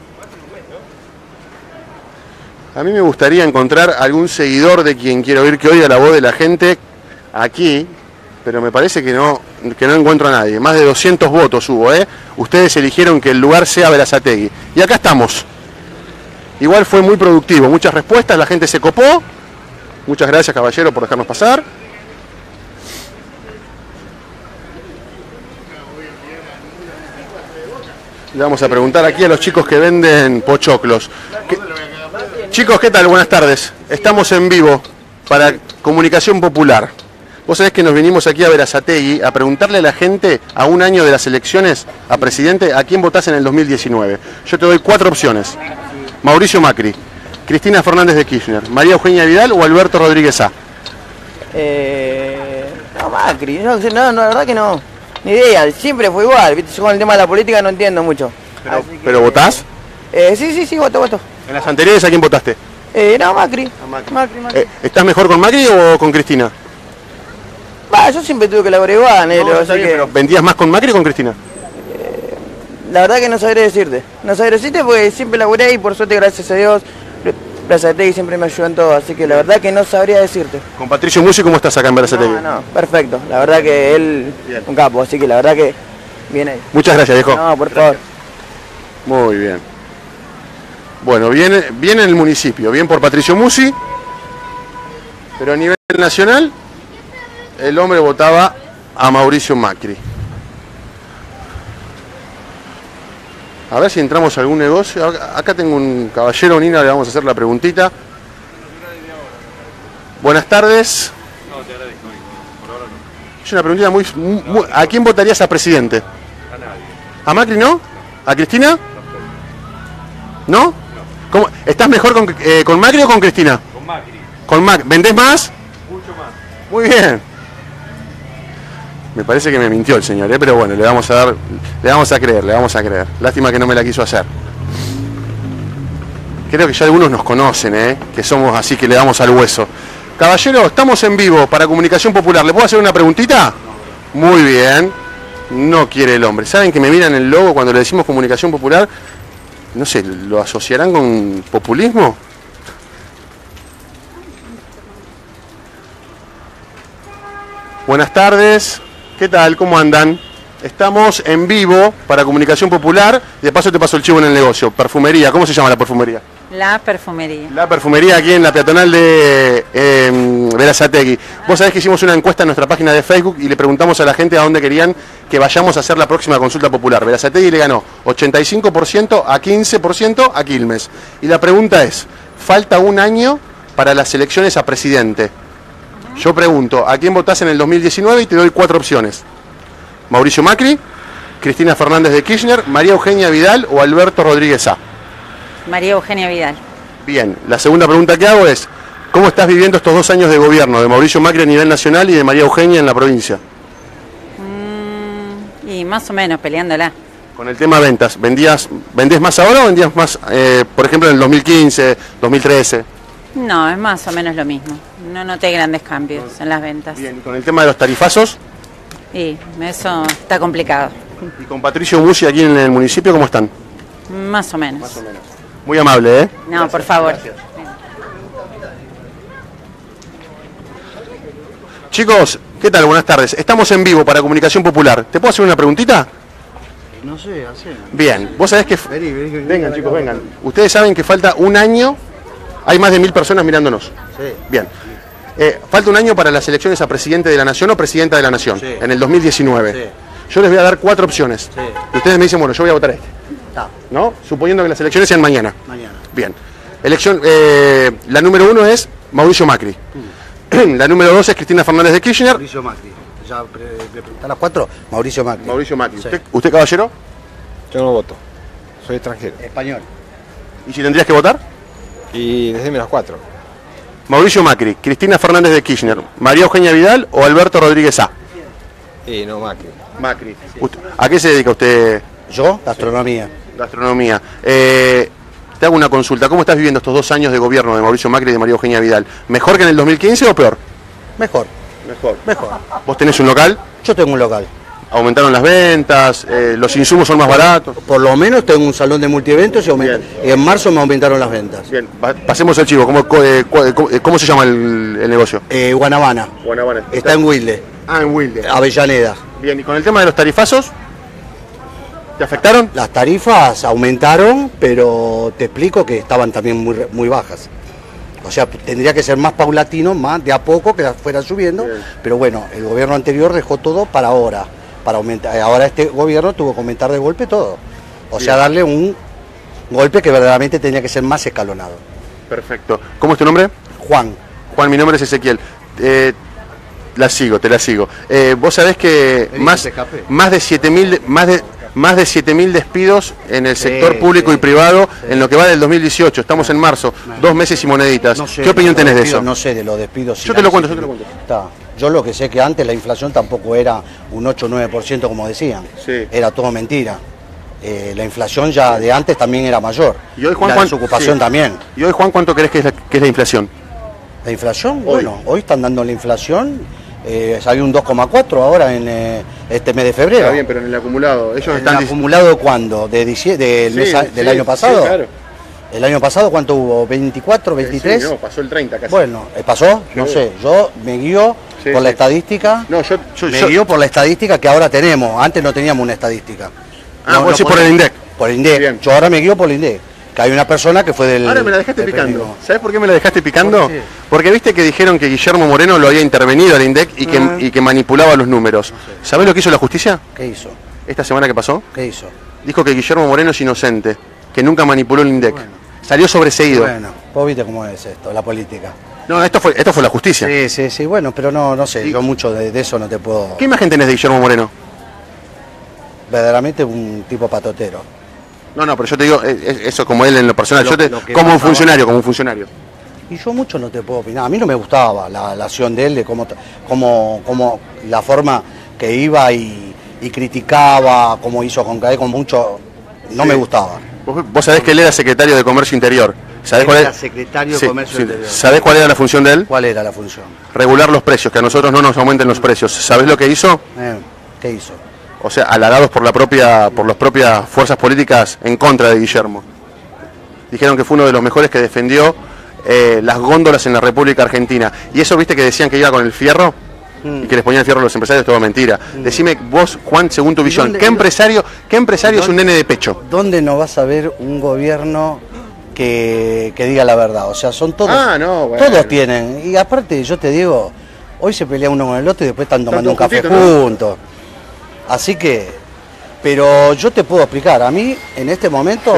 A mí me gustaría encontrar algún seguidor de quien quiero oír que oiga la voz de la gente aquí, pero me parece que no, que no encuentro a nadie. Más de doscientos votos hubo, ¿eh? Ustedes eligieron que el lugar sea Berazategui. Y acá estamos. Igual fue muy productivo, muchas respuestas, la gente se copó. Muchas gracias, caballero, por dejarnos pasar. Le vamos a preguntar aquí a los chicos que venden pochoclos. ¿Qué? Chicos, ¿qué tal? Buenas tardes. Estamos en vivo para Comunicación Popular. Vos sabés que nos vinimos aquí a Berazategui a preguntarle a la gente a un año de las elecciones a presidente a quién votás en el dos mil diecinueve. Yo te doy cuatro opciones. Mauricio Macri, Cristina Fernández de Kirchner, María Eugenia Vidal o Alberto Rodríguez Sá. Eh, no, Macri, no, no, no, la verdad que no. Ni idea, siempre fue igual. ¿Viste? Yo con el tema de la política no entiendo mucho. ¿Pero, que, ¿pero votás? Eh, sí, sí, sí, voto, voto. ¿En las anteriores a quién votaste? Eh, no, Macri. Macri, Macri, Macri. Eh, ¿Estás mejor con Macri o con Cristina? Bah, yo siempre tuve que la igual, negro, no, así bien, que... pero ¿vendías más con Macri o con Cristina? Eh, la verdad que no sabré decirte. No sabré decirte porque siempre laburé y por suerte, gracias a Dios, Berazategui siempre me ayudó en todo, así que la verdad que no sabría decirte. ¿Con Patricio Musi cómo estás acá en Berazategui? No, no, perfecto. La verdad que él, bien. Un capo, así que la verdad que viene ahí. Muchas gracias, viejo. No, por gracias. favor. Muy bien. Bueno, viene, viene en el municipio, bien por Patricio Musi, pero a nivel nacional el hombre votaba a Mauricio Macri. A ver si entramos a algún negocio. Acá tengo un caballero, Nina, le vamos a hacer la preguntita. Buenas tardes. No, te agradezco. Por ahora no. Es una preguntita muy, muy... ¿A quién votarías a presidente? A nadie. ¿A Macri no? ¿A Cristina? ¿No? No. ¿Cómo? ¿Estás mejor con, eh, con Macri o con Cristina? Con Macri. ¿Con Macri? ¿Vendés más? Mucho más. Muy bien. Me parece que me mintió el señor, ¿eh? Pero bueno, le vamos a dar, le vamos a creer, le vamos a creer. Lástima que no me la quiso hacer. Creo que ya algunos nos conocen, ¿eh? Que somos así que le damos al hueso. Caballero, estamos en vivo para Comunicación Popular. ¿Le puedo hacer una preguntita? Muy bien. No quiere el hombre. ¿Saben que me miran el logo cuando le decimos Comunicación Popular? No sé, ¿lo asociarán con populismo? Buenas tardes. ¿Qué tal? ¿Cómo andan? Estamos en vivo para Comunicación Popular. De paso te paso el chivo en el negocio. Perfumería. ¿Cómo se llama la perfumería? La perfumería. La perfumería aquí en la peatonal de eh, Berazategui. Vos sabés que hicimos una encuesta en nuestra página de Facebook y le preguntamos a la gente a dónde querían que vayamos a hacer la próxima consulta popular. Berazategui le ganó ochenta y cinco por ciento a quince por ciento a Quilmes. Y la pregunta es, falta un año para las elecciones a presidente. Yo pregunto, ¿a quién votás en el dos mil diecinueve? Y te doy cuatro opciones. Mauricio Macri, Cristina Fernández de Kirchner, María Eugenia Vidal o Alberto Rodríguez Sá. María Eugenia Vidal. Bien, la segunda pregunta que hago es, ¿cómo estás viviendo estos dos años de gobierno de Mauricio Macri a nivel nacional y de María Eugenia en la provincia? Mm, y más o menos, peleándola. Con el tema ventas, ¿vendías, ¿vendés más ahora o vendías más, eh, por ejemplo, en el dos mil quince, dos mil trece? No, es más o menos lo mismo. No noté grandes cambios en las ventas. Bien, ¿y con el tema de los tarifazos? Y eso está complicado. ¿Y con Patricio Musi aquí en el municipio cómo están? Más o menos. Más o menos. Muy amable, ¿eh? No, gracias, por favor. Gracias. Chicos, ¿qué tal? Buenas tardes. Estamos en vivo para Comunicación Popular. ¿Te puedo hacer una preguntita? No sé, así. Bien, vos sabés que... Vení, vení, vení, vengan, vení, chicos, vení. vengan. Ustedes saben que falta un año, hay más de mil personas mirándonos. Sí. Bien. Eh, falta un año para las elecciones a presidente de la Nación o presidenta de la Nación, Sí. en el dos mil diecinueve. Sí. Yo les voy a dar cuatro opciones. Sí. Y ustedes me dicen, bueno, yo voy a votar este. Está, ¿No? Suponiendo que las elecciones sean mañana. mañana. Bien. Elección, eh, la número uno es Mauricio Macri. La número dos es Cristina Fernández de Kirchner. Mauricio Macri. Ya pre- le pregunté a las cuatro. Mauricio Macri. Mauricio Macri. Sí. ¿Usted, usted, caballero? Yo no voto, soy extranjero. Español. ¿Y si tendrías que votar? Y decime las cuatro. Mauricio Macri, Cristina Fernández de Kirchner, María Eugenia Vidal o Alberto Rodríguez A. Y no, Macri. Macri. Usted- ¿A qué se dedica usted? Yo, gastronomía. Gastronomía. Eh, te hago una consulta. ¿Cómo estás viviendo estos dos años de gobierno de Mauricio Macri y de María Eugenia Vidal? ¿Mejor que en el dos mil quince o peor? Mejor. Mejor. Mejor. ¿Vos tenés un local? Yo tengo un local. ¿Aumentaron las ventas? Eh, ¿Los insumos son más baratos? Por lo menos tengo un salón de multieventos y, aumenta- y en marzo me aumentaron las ventas. Bien, pa- pasemos al chivo. ¿Cómo, co- eh, cu- eh, cómo- eh, cómo se llama el, el negocio? Eh, Guanabana. Guanabana. Está en Wilde. Ah, en Wilde. Avellaneda. Bien, ¿y con el tema de los tarifazos? ¿Te afectaron? Las tarifas aumentaron, pero te explico que estaban también muy, re- muy bajas. O sea, tendría que ser más paulatino, más de a poco, que fueran subiendo. Bien. Pero bueno, el gobierno anterior dejó todo para ahora. Para aumentar. Ahora este gobierno tuvo que aumentar de golpe todo. O sea, darle un golpe que verdaderamente tenía que ser más escalonado. Perfecto. ¿Cómo es tu nombre? Juan. Juan, mi nombre es Ezequiel. Eh, la sigo, te la sigo. Eh, vos sabés que Vení, más, te escapé. más de siete mil más de más de siete mil despidos en el Sí, sector público sí, y privado en lo que va del dos mil dieciocho. Estamos en marzo, dos meses y moneditas. No sé, ¿Qué opinión los tenés de despidos, eso? No sé de los despidos. Yo te lo cuento, yo te lo cuento. Está. Yo lo que sé que antes la inflación tampoco era un ocho o nueve por ciento como decían. Sí. Era todo mentira. Eh, la inflación ya de antes también era mayor. Y hoy, Juan, la ¿cuán- desocupación sí. también. ¿Y hoy, Juan, cuánto crees que es la, que es la inflación? La inflación, bueno, hoy están dando la inflación, eh, salió un dos coma cuatro ahora en eh, este mes de febrero. Está bien, pero en el acumulado. Ellos ¿El están dic- acumulado cuándo? ¿De dicie- del, Sí, mes a- sí, del año sí, pasado? claro. ¿El año pasado cuánto hubo? ¿veinticuatro, veintitrés? Sí, no, pasó el treinta casi. Bueno, ¿eh, ¿pasó? No Sí. sé, yo me guío Sí, por la sí. estadística. No, yo, yo, me yo- guío por la estadística que ahora tenemos. Antes no teníamos una estadística. Ah, vos decís por el INDEC. Por el INDEC. Bien. Yo ahora me guío por el INDEC. Que hay una persona que fue del... Ahora me la dejaste del picando. periodismo. ¿Sabes por qué me la dejaste picando? ¿Por qué? Porque viste que dijeron que Guillermo Moreno lo había intervenido al INDEC y que, Ah. y que manipulaba los números. ¿Sabés lo que hizo la justicia? ¿Qué hizo? Esta semana que pasó. ¿Qué hizo? Dijo que Guillermo Moreno es inocente, que nunca manipuló el INDEC. Salió sobreseído. Bueno, vos viste cómo es esto, la política. No, esto fue, esto fue la justicia. Sí, sí, sí, bueno, pero no, no sé, yo mucho de, de eso no te puedo... ¿Qué imagen tenés de Guillermo Moreno? Verdaderamente un tipo patotero. No, no, pero yo te digo, eh, eh, eso como él en lo personal, Lo- yo te, lo que como un pasaba- funcionario, como un funcionario. Y yo mucho no te puedo opinar. A mí no me gustaba la, la acción de él, de cómo, cómo, cómo la forma que iba y, y criticaba, cómo hizo con Cae, con mucho... No Sí. me gustaba. Vos, vos sabés que él era secretario de Comercio Interior. ¿Sabés Él cuál era es? secretario de Sí, Comercio sí. Interior. ¿Sabés cuál era la función de él? ¿Cuál era la función? Regular los precios, que a nosotros no nos aumenten los precios. ¿Sabés lo que hizo? Eh, ¿Qué hizo? O sea, halagados por la propia, por las propias fuerzas políticas en contra de Guillermo. Dijeron que fue uno de los mejores que defendió eh, las góndolas en la República Argentina. Y eso, viste, que decían que iba con el fierro y que les ponían el fierro a los empresarios, todo mentira. Decime vos, Juan, según tu ¿Y visión, dónde- ¿qué empresario, qué empresario es un dónde- nene de pecho? ¿Dónde no vas a ver un gobierno que, que diga la verdad? O sea, son todos... Ah, no, bueno. Todos tienen. Y aparte, yo te digo, hoy se pelea uno con el otro y después están tomando un todos café juntitos, ¿no? juntos. Así que... Pero yo te puedo explicar, a mí, en este momento...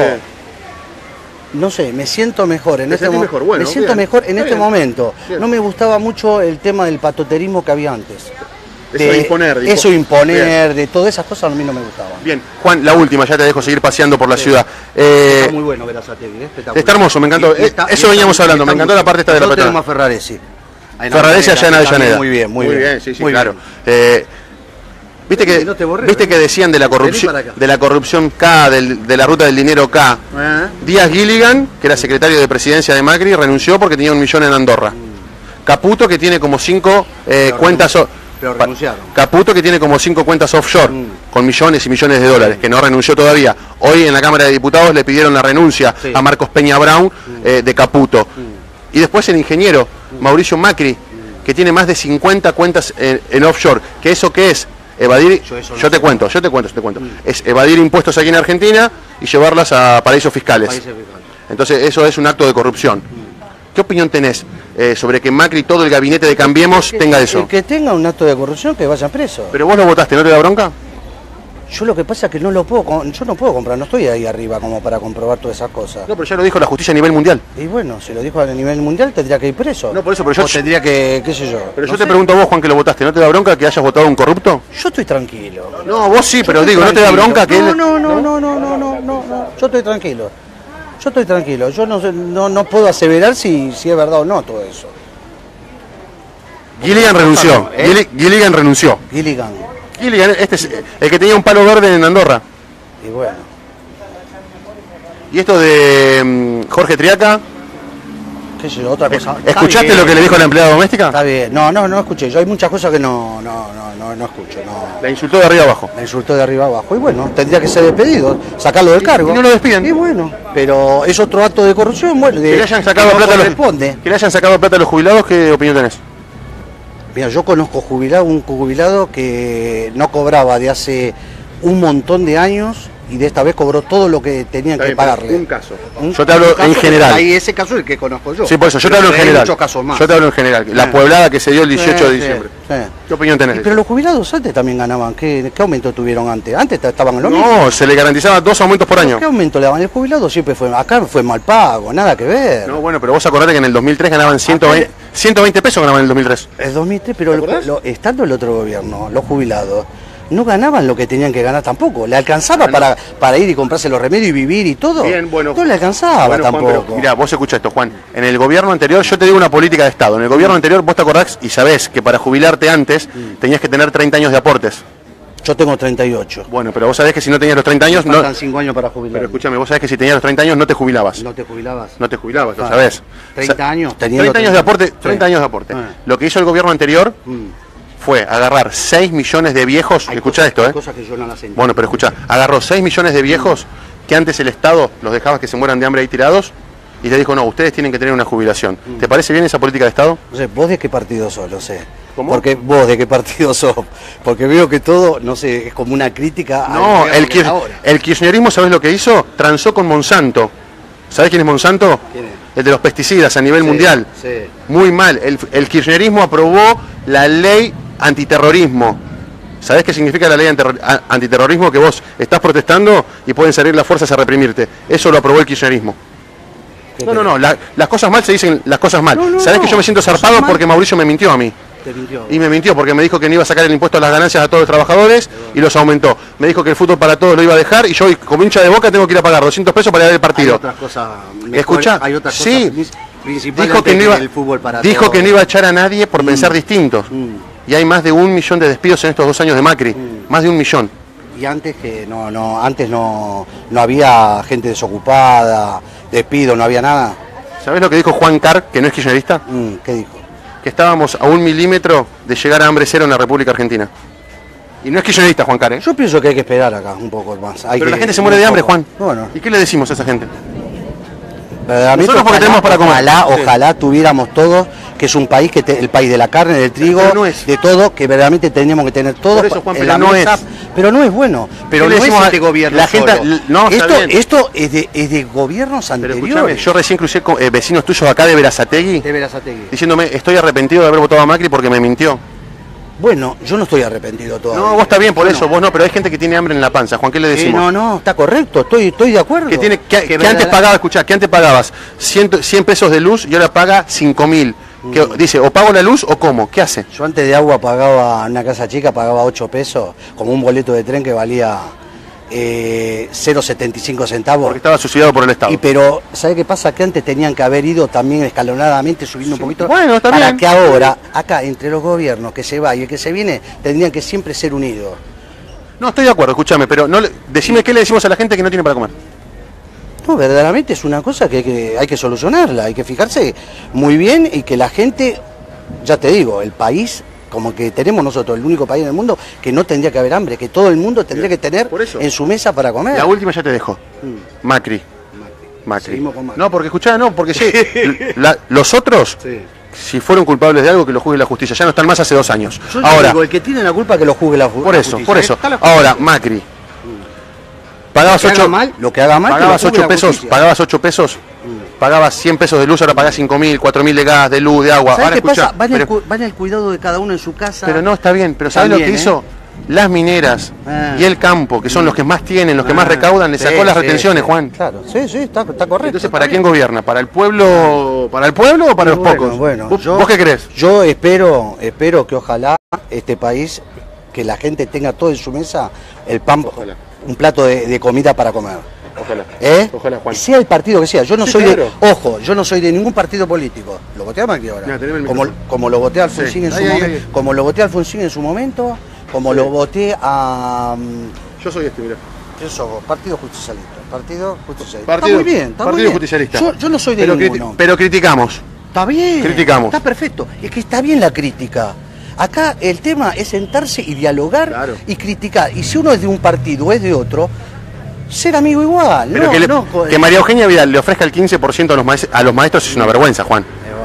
No sé, me siento mejor en ¿Te este sentís momento. mejor? Bueno, me siento bien, mejor en está este bien. momento. Bien. No me gustaba mucho el tema del patoterismo que había antes. Eso de imponer, de Eso impo- imponer, de todas esas cosas a mí no me gustaban. Bien, Juan, la última, ya te dejo seguir paseando por la ciudad. Eh, Está muy bueno ver a Sategui, ¿eh? Espectacular. está hermoso, me encantó. Y- y está- Eh, y eso está- veníamos y hablando, está me encantó muy- la parte esta de la Nosotros peatonal. tenemos a Ferraresi. Ahí en Ferraresi allá en también Avellaneda. Muy bien, muy, Muy bien. bien, sí, sí, muy claro. bien. Eh, Viste que, No te borré, viste ¿eh? que decían de la Vení corrupción, para acá. de la corrupción K, del- de la ruta del dinero K. ¿Eh? Díaz Gilligan, que era secretario de presidencia de Macri, renunció porque tenía un millón en Andorra. Caputo, que tiene como cinco eh, Pero cuentas... o- Pero pa- renunciaron. Caputo, que tiene como cinco cuentas offshore, Mm. con millones y millones de dólares, que no renunció todavía. Hoy en la Cámara de Diputados le pidieron la renuncia Sí. a Marcos Peña Brown eh, de Caputo. Y después el ingeniero Mauricio Macri, que tiene más de cincuenta cuentas en, en offshore. ¿Que eso qué es? Evadir, yo, yo no te sé. cuento, yo te cuento, yo te cuento. Mm. Es evadir impuestos aquí en Argentina y llevarlas a paraísos fiscales. Países fiscales. Entonces eso es un acto de corrupción. Mm. ¿Qué opinión tenés eh, sobre que Macri y todo el gabinete de Cambiemos que, tenga eso? El que tenga un acto de corrupción, que vaya preso. Pero vos lo votaste, ¿no te da bronca? Yo lo que pasa es que no lo puedo, yo no puedo comprar, no estoy ahí arriba como para comprobar todas esas cosas. No, pero ya lo dijo la justicia a nivel mundial. Y bueno, si lo dijo a nivel mundial tendría que ir preso. No, por eso, pero yo... O tendría que, qué sé yo. Pero no yo sé. te pregunto a vos, Juan, que lo votaste, ¿no te da bronca que hayas votado un corrupto? Yo estoy tranquilo. No, vos sí, yo pero digo, tranquilo. ¿no te da bronca que no, él...? No, no, no, no, no, no, no, no, yo estoy tranquilo. Yo estoy tranquilo, yo no, no, no puedo aseverar si, si es verdad o no todo eso. Gilligan renunció, ¿Eh? Gilligan renunció. Gilligan. Gilligan, este es el que tenía un palo verde en Andorra. Y bueno. ¿Y esto de um, Jorge Triaca? ¿Qué sé yo? Otra cosa. ¿Escuchaste lo que le dijo a la empleada doméstica? Está bien. No, no, no escuché. Yo hay muchas cosas que no, no, no, no, no escucho. No. La insultó de arriba abajo. La insultó de arriba abajo. Y bueno, tendría que ser despedido, sacarlo del cargo. Y no lo despiden. Y bueno, pero es otro acto de corrupción. Bueno, de, que le hayan sacado no plata a los, que le hayan sacado plata a los jubilados, ¿qué opinión tenés? Mira, yo conozco jubilado, un jubilado que no cobraba de hace un montón de años y de esta vez cobró todo lo que tenían Está que bien, pagarle. Un caso. Un, yo te hablo caso, en general. Ahí ese caso es el que conozco yo. Sí, por eso, yo pero te hablo en general. Hay muchos casos más. Yo te hablo en general. La Sí. pueblada que se dio el dieciocho de Sí, diciembre. sí. ¿Qué opinión tenés? Y, pero los jubilados antes también ganaban. ¿Qué, qué aumento tuvieron antes? Antes estaban en lo no, mismo. No, se le garantizaba dos aumentos por año. ¿Qué aumento le daban? El jubilado siempre fue, acá fue mal pago, nada que ver. No, bueno, pero vos acordate que en el dos mil tres ganaban ciento veinte, ciento veinte pesos ganaban en el dos mil tres. El dos mil tres, pero lo, lo, estando el otro gobierno, los jubilados no ganaban lo que tenían que ganar tampoco. Le alcanzaba ah, no. para, para ir y comprarse los remedios y vivir y todo. Bien, bueno, no le alcanzaba bueno, tampoco. Juan, mirá, vos escuchá esto, Juan. En el gobierno anterior, yo te digo una política de Estado. En el gobierno anterior, vos te acordás y sabés que para jubilarte antes mm. tenías que tener treinta años de aportes. Yo tengo treinta y ocho. Bueno, pero vos sabés que si no tenías los treinta años... Me faltan cinco años para jubilar. Pero escúchame, vos sabés que si tenías los treinta años no te jubilabas. No te jubilabas. No te jubilabas, ah, lo sabés. treinta años teniendo treinta años de aporte, treinta años de aporte. Ah. Lo que hizo el gobierno anterior... Mm. fue agarrar seis millones de viejos, escuchá esto, ¿eh? Cosas que yo no las entiendo. Bueno, pero escuchá, agarró seis millones de viejos que antes el Estado los dejaba que se mueran de hambre ahí tirados y le dijo, no, ustedes tienen que tener una jubilación. Mm. ¿Te parece bien esa política de Estado? No sé, ¿vos de qué partido sos? No sé. ¿Cómo? Porque vos de qué partido sos. Porque veo que todo, no sé, es como una crítica. No, al el, kir el kirchnerismo, ¿sabés lo que hizo? Transó con Monsanto. ¿Sabés quién es Monsanto? ¿Quién es? El de los pesticidas a nivel sí, mundial. Sí. Muy mal. El, el kirchnerismo aprobó la ley antiterrorismo. ¿Sabés qué significa la ley antiterrorismo? Que vos estás protestando y pueden salir las fuerzas a reprimirte. Eso lo aprobó el kirchnerismo. No, no, no, la, las cosas mal se dicen las cosas mal. No, no, ¿Sabés no, que yo me siento zarpado porque Mauricio me mintió a mí? Te mintió. Y me mintió porque me dijo que no iba a sacar el impuesto a las ganancias a todos los trabajadores y los aumentó. Me dijo que el fútbol para todos lo iba a dejar y yo como hincha de Boca tengo que ir a pagar doscientos pesos para ir al partido. Hay otras cosas mejor, ¿Escucha? Hay otras sí. cosas principales dijo que no iba, el fútbol para dijo todos. que no iba a echar a nadie por mm. pensar distintos. Mm. Y hay más de un millón de despidos en estos dos años de Macri. Mm. Más de un millón. Y antes que no, no, antes no, no había gente desocupada, despido, no había nada. ¿Sabés lo que dijo Juan Carr, que no es kirchnerista? Mm, ¿Qué dijo? Que estábamos a un milímetro de llegar a hambre cero en la República Argentina. Y no es kirchnerista, Juan Carr, ¿eh? Yo pienso que hay que esperar acá un poco más. Hay Pero que, la gente se muere de hambre, poco. Juan. Bueno. ¿Y qué le decimos a esa gente? Nosotros porque tenemos para comer. Ojalá, sí. ojalá tuviéramos todos, que es un país, que te, el país de la carne, del trigo, no es. de todo, que verdaderamente tenemos que tener todo. Por eso, Juan, en pero la no mesa, es. Pero no es bueno. Pero no es este gobierno la gente, solo. No, esto, esto es de, es de gobiernos anteriores. Pero escúchame, yo recién crucé con eh, vecinos tuyos acá de Berazategui, de Berazategui, diciéndome, estoy arrepentido de haber votado a Macri porque me mintió. Bueno, yo no estoy arrepentido todavía. No, vos está bien por no. eso, vos no, pero hay gente que tiene hambre en la panza. Juan, ¿qué le decimos? Eh, no, no, está correcto, estoy, estoy de acuerdo. Que, tiene, que, que que antes pagaba, escuchá, que antes pagabas cien, cien pesos de luz y ahora paga cinco mil. Que mm. dice, o pago la luz o cómo, ¿qué hace? Yo antes de agua pagaba, en una casa chica pagaba ocho pesos, como un boleto de tren que valía eh, cero coma setenta y cinco centavos. Porque estaba subsidiado por el Estado. Y pero, ¿sabe qué pasa? Que antes tenían que haber ido también escalonadamente subiendo sí. un poquito. Bueno, está para bien. que ahora, acá, entre los gobiernos que se va y el que se viene, tendrían que siempre ser unidos. No, estoy de acuerdo, escúchame, pero no le, decime qué le decimos a la gente que no tiene para comer. No, verdaderamente es una cosa que hay que, hay que solucionarla, hay que fijarse muy bien y que la gente, ya te digo, el país, como que tenemos nosotros, el único país en el mundo que no tendría que haber hambre, que todo el mundo tendría que tener en su mesa para comer. La última ya te dejo. Mm. Macri. Macri. Macri. No, porque escuchá, no, porque sí, la, los otros, sí. si fueron culpables de algo, que lo juzgue la justicia. Ya no están más hace dos años. Yo Ahora, digo, el que tiene la culpa que lo juzgue la, ju por la eso, justicia. por eso. Está la Ahora, Macri. Pagabas lo que ocho, haga mal, lo que haga mal, pagabas que lo juzgue ocho la pesos, justicia. pagabas ocho pesos, pagabas cien pesos de luz, ahora pagás cinco mil, cuatro mil de gas, de luz, de agua. ¿Sabes Ahora qué escuchá, pasa? Va en, el, pero, cu- va en el cuidado de cada uno en su casa. pero no, está bien, pero ¿sabes lo También, que ¿eh? hizo? Las mineras Ah. y el campo, que son los que más tienen, los que más Ah, recaudan, le sí, sacó las sí, retenciones, sí. Juan. Claro, sí, sí, está, está correcto. Entonces, está ¿para quién bien. gobierna? ¿Para el pueblo, para el pueblo o para los Bueno, pocos? bueno, ¿Vos, yo- vos qué crees? Yo espero, espero que ojalá este país, que la gente tenga todo en su mesa, el pan, Ojalá. un plato de, de comida para comer. Ojalá. ¿Eh? Ojalá, Juan. Sea el partido que sea. Yo no Sí, soy claro. de, ojo, yo no soy de ningún partido político. Lo voté a Macri ahora. Ya, teneme el como, micrófono. como lo voté a Alfonsín Sí. en su Ahí, ahí, momento, ahí. como lo voté a Alfonsín en su momento, como Sí. lo voté a mm, Yo soy este, mirá. yo soy Partido Justicialista. Partido Justicialista. Partido- está muy bien, está muy Partido bien. Justicialista. Yo, yo no soy de Pero, criti- ninguno. pero criticamos. Está bien. Criticamos. Está perfecto. Es que está bien la crítica. Acá el tema es sentarse y dialogar Claro. y criticar. Y si uno es de un partido o es de otro, ser amigo igual. Pero no, que, le- no, co- que María Eugenia Vidal le ofrezca el quince por ciento a los, maes- a los maestros es una vergüenza, Juan.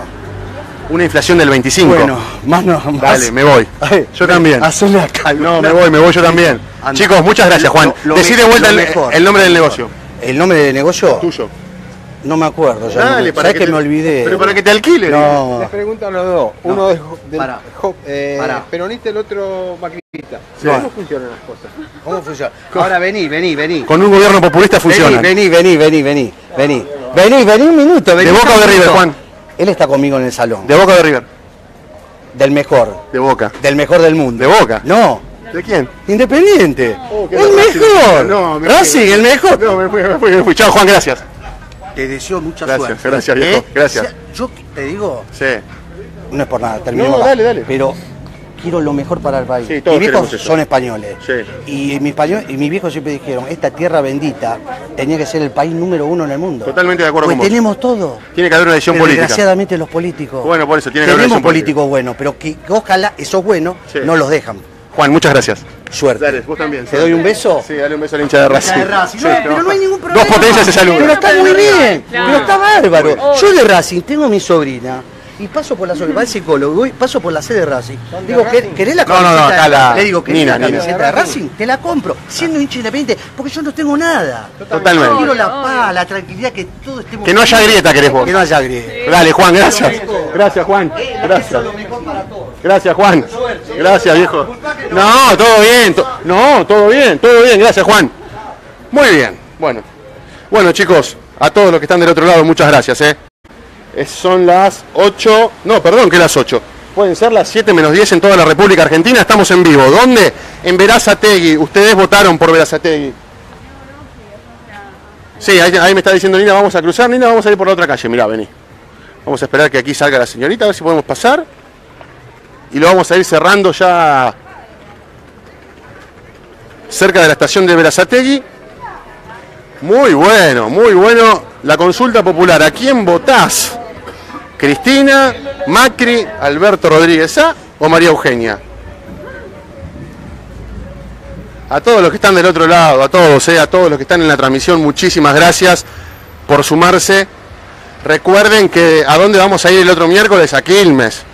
Una inflación del veinticinco. Bueno, más no. Más. Dale, me voy. Ay, Yo también. Hacerle acá. No, me voy, me voy yo también. Anda. Chicos, muchas gracias, Juan. Lo- lo Decí de mejor, vuelta lo el, mejor. el nombre del negocio. ¿El nombre del negocio? Tuyo. No me acuerdo ya. Dale, no, para ¿sabés que que, te- me olvidé? Pero para que te alquile. No. Les preguntan los dos. No. Uno es jo- del Pará. jo- eh, Pará. peronista, el otro macrista. Sí. ¿Cómo funcionan las cosas? ¿Cómo funciona? Ahora vení, vení, vení. Con un gobierno populista funciona. Vení, vení, vení, vení, vení. Vení, vení un minuto. Vení ¿De Boca o de un River, minuto. Juan? Él está conmigo en el salón. ¿De Boca o de River? Del mejor. De Boca. Del mejor del mundo. ¿De Boca? No. ¿De quién? Independiente. Oh, qué el Racing. mejor. No, me Racing, fui. el mejor. No, me fui, me fui, me fui. Chao, Juan, gracias. Te deseo mucha Gracias, suerte. gracias, viejo, ¿Eh? gracias. O sea, yo te digo, Sí. no es por nada, termino No, acá, dale, dale. pero quiero lo mejor para el país. Sí, todos mis viejos queremos eso. son españoles. Sí. Y mis, español- y mis viejos siempre dijeron, esta tierra bendita tenía que ser el país número uno en el mundo. Totalmente de acuerdo Pues con vos. tenemos todo. Tiene que haber una decisión Pero política. desgraciadamente los políticos. Bueno, por eso tiene que haber una tenemos decisión política. políticos buenos, pero que, que ojalá esos buenos Sí. no los dejan. Juan, muchas gracias. Suerte. Dale, vos también. ¿Te doy un beso? Sí, dale un beso al hincha de Racing. De Racing. Sí, No, te pero va. no hay ningún problema. Dos potencias se saludan. Pero está muy bien, Claro. pero está bárbaro. Muy Yo de Racing tengo a mi sobrina y paso por la sobrina, va al psicólogo y paso por la sede de Racing. Digo, ¿qué- ¿querés la No, no, no, camiseta? acá la- Le digo, ¿querés Nina, la Nina. camiseta de Racing? Te la compro, siendo hincha independiente, porque yo no tengo nada. Totalmente. Yo quiero la paz, la tranquilidad, que todo estemos... Que no haya grieta, querés vos. Que no haya grieta. Dale, Juan, gracias. Gracias, Juan. Gracias. Gracias, Juan. Gracias, viejo. No, todo bien. to- No, todo bien, todo bien. Gracias, Juan. Muy bien. Bueno. Bueno, chicos, a todos los que están del otro lado, muchas gracias, ¿eh? Es- Son las ocho. No, perdón, que las ocho. Pueden ser las siete menos diez en toda la República Argentina. Estamos en vivo. ¿Dónde? En Verazategui. Ustedes votaron por Verazategui. Sí, ahí, ahí me está diciendo Nina, vamos a cruzar. Nina, vamos a ir por la otra calle. Mirá, vení. Vamos a esperar que aquí salga la señorita, a ver si podemos pasar. Y lo vamos a ir cerrando ya cerca de la estación de Verazategui. Muy bueno, muy bueno. La consulta popular. ¿A quién votás? ¿Cristina, Macri, Alberto Rodríguez A o María Eugenia? A todos los que están del otro lado, a todos, eh, a todos los que están en la transmisión, muchísimas gracias por sumarse. Recuerden que a dónde vamos a ir el otro miércoles, a Quilmes.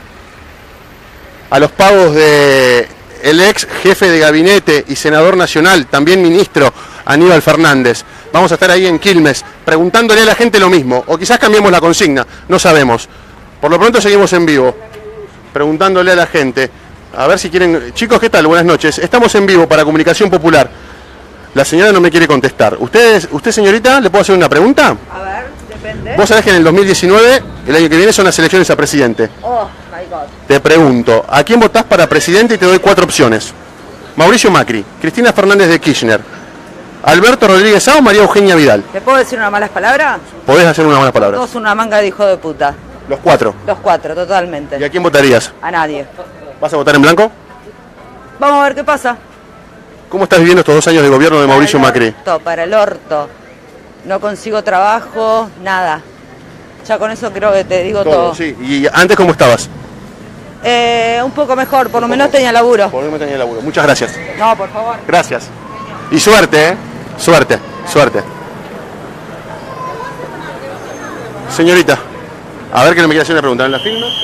A los pagos de el ex jefe de gabinete y senador nacional, también ministro, Aníbal Fernández. Vamos a estar ahí en Quilmes preguntándole a la gente lo mismo, o quizás cambiemos la consigna, no sabemos. Por lo pronto seguimos en vivo, preguntándole a la gente, a ver si quieren... Chicos, ¿qué tal? Buenas noches. Estamos en vivo para Comunicación Popular. La señora no me quiere contestar. ¿Usted, usted señorita, le puedo hacer una pregunta? A ver, depende. Vos sabés que en el dos mil diecinueve, el año que viene, son las elecciones a presidente. Oh, my God. Te pregunto, ¿a quién votás para presidente? Y te doy cuatro opciones. Mauricio Macri, Cristina Fernández de Kirchner, Alberto Rodríguez A o María Eugenia Vidal. ¿Te puedo decir unas malas palabras? Podés hacer una mala palabra. Todos una manga de hijo de puta. Los cuatro. Los cuatro, totalmente. ¿Y a quién votarías? A nadie. ¿Vas a votar en blanco? Vamos a ver qué pasa. ¿Cómo estás viviendo estos dos años de gobierno de Mauricio Para el Macri? orto, para el orto. No consigo trabajo, nada. Ya con eso creo que te digo todo. Todo, sí. ¿Y antes cómo estabas? Eh, un poco mejor, por lo menos tenía laburo. Por lo menos tenía laburo. Muchas gracias. No, por favor. Gracias. Y suerte, ¿eh? Suerte, suerte. Señorita, A ver que no me quiere hacer una pregunta. ¿En la filma? No,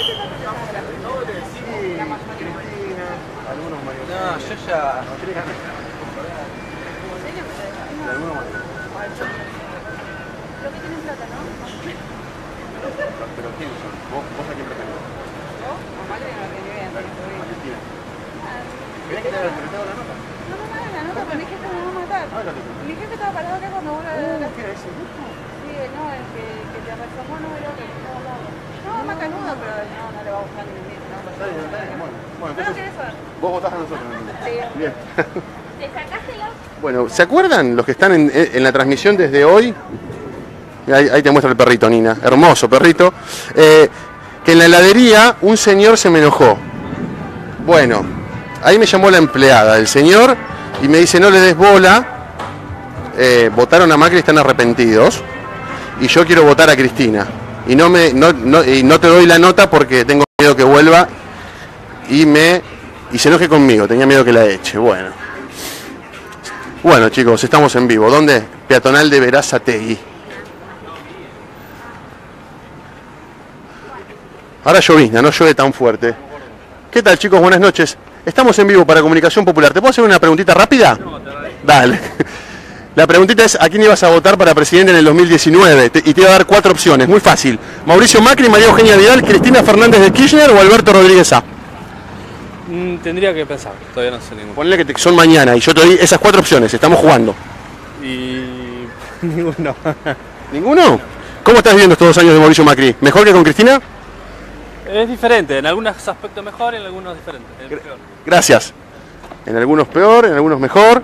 yo ya... ¿Pero quién son? ¿Vos, vos a quién pretendés? ¿Vos? A Macri no lo bien. Cristina. ¿Querés que te haga la nota? No me hagas la nota, pero mi jefe me va a matar. Mi jefe estaba parado acá cuando vos la... ¿Qué era ese grupo? Sí, no, el que, que te reformó, no era el que estaba al lado. No, macanudo, pero no, no le va a gustar ni a mí. Está bien, está bien. Bueno, bueno, ¿No lo querés saber? vos votás a nosotros. Sí. Bien. ¿Te sacaste la...? Bueno, ¿se acuerdan los que están en, en la transmisión desde hoy? Ahí, ahí te muestra el perrito, Nina. Hermoso perrito. Eh, que en la heladería un señor se me enojó. Bueno, ahí me llamó la empleada del señor y me dice, no le des bola. Eh, votaron a Macri y están arrepentidos. Y yo quiero votar a Cristina. Y no, me, no, no, y no te doy la nota porque tengo miedo que vuelva y, me, y se enoje conmigo. Tenía miedo que la eche. Bueno. Bueno, chicos, estamos en vivo. ¿Dónde? Peatonal de Berazategui. Ahora llovizna, no llueve tan fuerte. ¿Qué tal, chicos? Buenas noches. Estamos en vivo para Comunicación Popular. ¿Te puedo hacer una preguntita rápida? Dale. La preguntita es, ¿a quién ibas a votar para presidente en el dos mil diecinueve? Te- y te iba a dar cuatro opciones, muy fácil. Mauricio Macri, María Eugenia Vidal, Cristina Fernández de Kirchner o Alberto Rodríguez A. Mm, tendría que pensar, todavía no sé ninguno. Ponle que te- son mañana y yo te doy esas cuatro opciones, estamos jugando. Y... ninguno. ¿Ninguno? ¿Cómo estás viviendo estos dos años de Mauricio Macri? ¿Mejor que con Cristina? Es diferente, en algunos aspectos mejor y en algunos diferente. Es peor. Gracias. En algunos peor, en algunos mejor.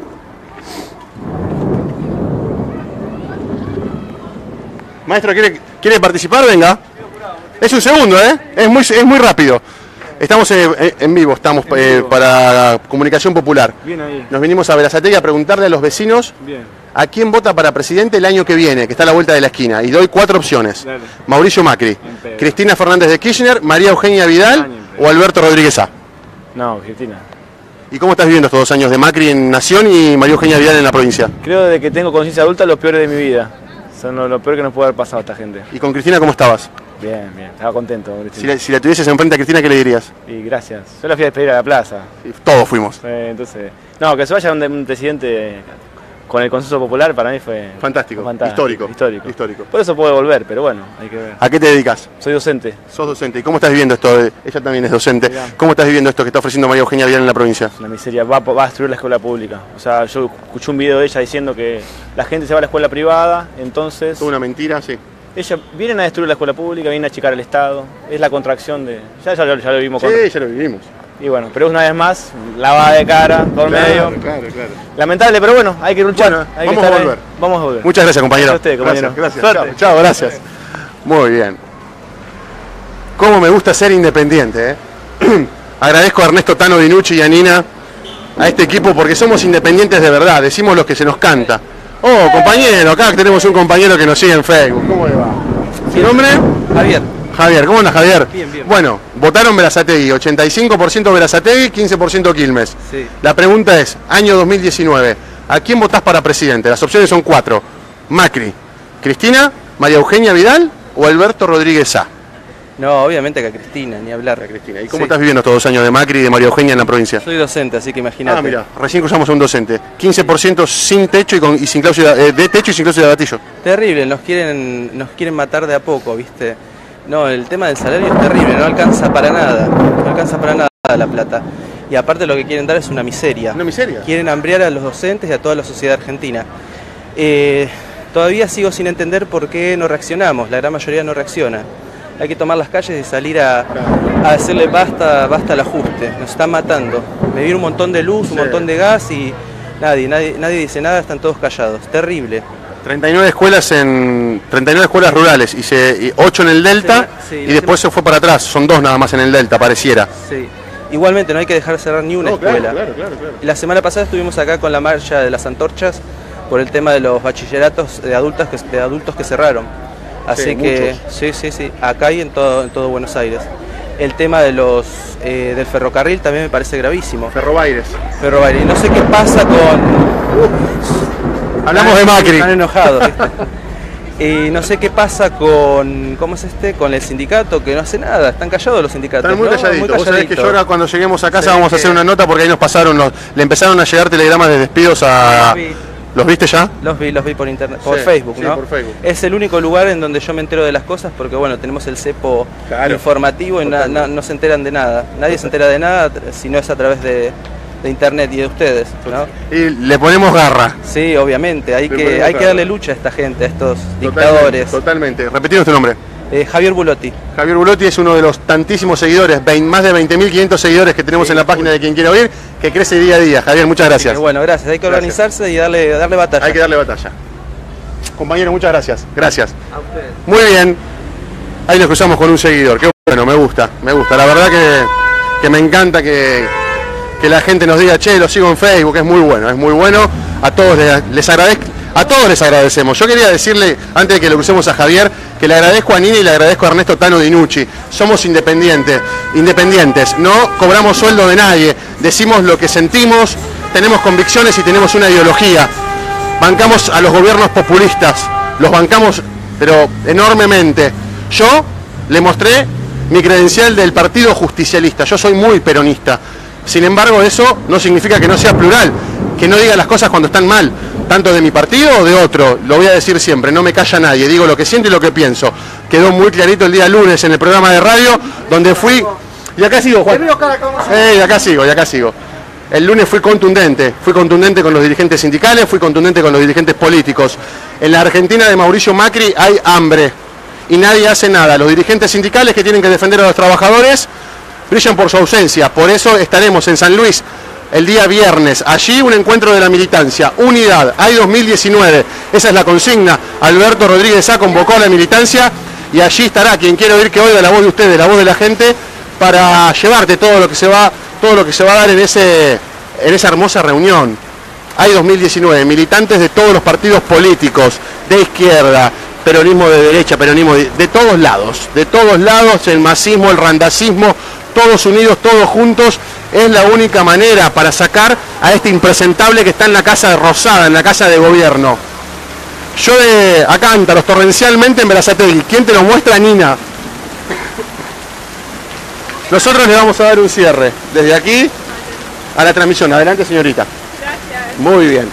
Maestro, ¿quiere, ¿quiere participar? Venga. Es un segundo, ¿eh? Es muy, es muy rápido. Estamos eh, en vivo, estamos eh, para Comunicación Popular. Bien ahí. Nos vinimos a Berazategui a preguntarle a los vecinos Bien. a quién vota para presidente el año que viene, que está a la vuelta de la esquina. Y doy cuatro opciones. Dale. Mauricio Macri, pedo. Cristina Fernández de Kirchner, María Eugenia Vidal o Alberto Rodríguez A. No, Cristina. ¿Y cómo estás viviendo estos dos años de Macri en Nación y María Eugenia Vidal en la provincia? Creo de que tengo conciencia adulta lo peor de mi vida. Son lo, lo peor que nos puede haber pasado a esta gente. ¿Y con Cristina cómo estabas? Bien, bien, estaba contento con Cristina. Si la, si la tuvieses enfrente a Cristina, ¿qué le dirías? Y gracias. Yo la fui a despedir a la plaza. Sí, todos fuimos. Eh, entonces, no, que se vaya un, un presidente con el consenso popular para mí fue Fantástico, fantástico, histórico, histórico. histórico. Por eso puede volver, pero bueno, hay que ver. ¿A qué te dedicas? Soy docente. Sos docente. ¿Y cómo estás viviendo esto? de- Ella también es docente. Mirá. ¿Cómo estás viviendo esto que está ofreciendo María Eugenia Vidal en la provincia? Una miseria, va, va a destruir la escuela pública. O sea, yo escuché un video de ella diciendo que la gente se va a la escuela privada, entonces... Una mentira, sí. Ella vienen a destruir la escuela pública, vienen a achicar el Estado, es la contracción de... Ya, ya, lo- ya lo vimos Sí, con... ya lo vivimos. Y bueno, pero una vez más, lavada de cara, por medio. Claro, claro. Lamentable, pero bueno, hay que luchar. Bueno, hay que vamos a estar ahí. volver. Vamos a volver. Muchas gracias, compañero. Gracias a usted, compañero. Gracias, gracias. Suerte. Chao, chao, gracias. Muy bien. Cómo me gusta ser independiente, ¿eh? Agradezco a Ernesto Tano Dinucci y a Nina, a este equipo, porque somos independientes de verdad, decimos lo que se nos canta. Oh, compañero, acá tenemos un compañero que nos sigue en Facebook. ¿Cómo le va? ¿Su nombre? Javier. Javier, ¿cómo andas, Javier? Bien, bien. Bueno, votaron Berazategui, ochenta y cinco por ciento Berazategui, quince por ciento Quilmes. Sí. La pregunta es, año dos mil diecinueve, ¿a quién votás para presidente? Las opciones son cuatro. Macri, Cristina, María Eugenia Vidal o Alberto Rodríguez A. No, obviamente que a Cristina, ni hablar. A Cristina. ¿Y cómo estás viviendo estos dos años de Macri y de María Eugenia en la provincia? Soy docente, así que imagínate. Ah, mira, recién cruzamos a un docente. quince por ciento sin techo y, con, y sin cláusula, eh, de techo y sin cláusula de gatillo. Terrible, nos quieren, nos quieren matar de a poco, ¿viste? No, el tema del salario es terrible, no alcanza para nada, no alcanza para nada la plata. Y aparte lo que quieren dar es una miseria. ¿Una miseria? Quieren hambriar a los docentes y a toda la sociedad argentina. Eh, todavía sigo sin entender por qué no reaccionamos, la gran mayoría no reacciona. Hay que tomar las calles y salir a, a decirle basta, basta al ajuste, nos están matando. Me viene un montón de luz, un Sí. montón de gas y nadie, nadie, nadie dice nada, están todos callados. Terrible. treinta y nueve escuelas en treinta y nueve escuelas rurales y, se, y ocho en el Delta Sí, sí, y después se fue para atrás. Son dos nada más en el Delta, pareciera. Sí. Igualmente no hay que dejar cerrar ni una No, claro, escuela. claro, claro, claro. La semana pasada estuvimos acá con la marcha de las antorchas por el tema de los bachilleratos de adultos que, de adultos que cerraron. Así Sí, que muchos. sí, sí, sí, acá y en todo, en todo Buenos Aires. El tema de los eh, del ferrocarril también me parece gravísimo. Ferrobaires. Ferrobaires. Y no sé qué pasa con... Hablamos de Macri. Están enojados, ¿viste? Y no sé qué pasa con, ¿cómo es este? Con el sindicato, que no hace nada, están callados los sindicatos. Están muy ¿no? calladitos. Muy Vos sabés que yo ahora cuando lleguemos a casa Sí, vamos a hacer una nota porque ahí nos pasaron, los, le empezaron a llegar telegramas de despidos a... ¿Los viste ya? Los vi, los vi por internet, por Sí, Facebook, sí, ¿no? por Facebook. Es el único lugar en donde yo me entero de las cosas porque, bueno, tenemos el cepo Claro. informativo y na- na- no se enteran de nada. Nadie se entera de nada si no es a través de, de internet y de ustedes, ¿no? Y le ponemos garra. Sí, obviamente, hay Le que, ponemos hay que garra. darle lucha a esta gente, a estos Totalmente, dictadores. Totalmente. Repetimos tu nombre. Eh, Javier Bulotti. Javier Bulotti es uno de los tantísimos seguidores, vein- más de veinte mil quinientos seguidores que tenemos en la página de Quien Quiera Oír, que crece día a día. Javier, muchas gracias. Así que, bueno, gracias. Hay que Gracias. organizarse y darle, darle batalla. Hay que darle batalla. Compañero, muchas gracias. Gracias. A ustedes. Muy bien. Ahí nos cruzamos con un seguidor. Qué bueno, me gusta, me gusta. La verdad que, que me encanta que, que la gente nos diga, che, lo sigo en Facebook, es muy bueno, es muy bueno. A todos les, les agradezco. A todos les agradecemos. Yo quería decirle, antes de que lo crucemos a Javier, que le agradezco a Nina y le agradezco a Ernesto Tano Dinucci. Somos independientes, independientes, no cobramos sueldo de nadie, decimos lo que sentimos, tenemos convicciones y tenemos una ideología. Bancamos a los gobiernos populistas, los bancamos, pero enormemente. Yo le mostré mi credencial del Partido Justicialista, yo soy muy peronista. Sin embargo, eso no significa que no sea plural, que no diga las cosas cuando están mal, tanto de mi partido o de otro. Lo voy a decir siempre, no me calla nadie, digo lo que siento y lo que pienso. Quedó muy clarito el día lunes en el programa de radio, donde fui... Y acá sigo, Juan. Eh, y acá sigo, y acá sigo. El lunes fui contundente, fui contundente con los dirigentes sindicales, fui contundente con los dirigentes políticos. En la Argentina de Mauricio Macri hay hambre y nadie hace nada. Los dirigentes sindicales que tienen que defender a los trabajadores brillan por su ausencia. Por eso estaremos en San Luis el día viernes. Allí un encuentro de la militancia. Unidad, hay dos mil diecinueve. Esa es la consigna. Alberto Rodríguez Sá convocó a la militancia y allí estará quien quiera oír que oiga la voz de ustedes, la voz de la gente, para llevarte todo lo que se va, todo lo que se va a dar en ese, en esa hermosa reunión. Hay dos mil diecinueve, militantes de todos los partidos políticos, de izquierda, peronismo de derecha, peronismo de, de todos lados, de todos lados, el masismo, el randacismo, todos unidos, todos juntos, es la única manera para sacar a este impresentable que está en la Casa de Rosada, en la Casa de Gobierno. Yo de a cántaros, torrencialmente en Berazategui. ¿Quién te lo muestra? Nina. Nosotros le vamos a dar un cierre desde aquí a la transmisión. Adelante, señorita. Gracias. Muy bien.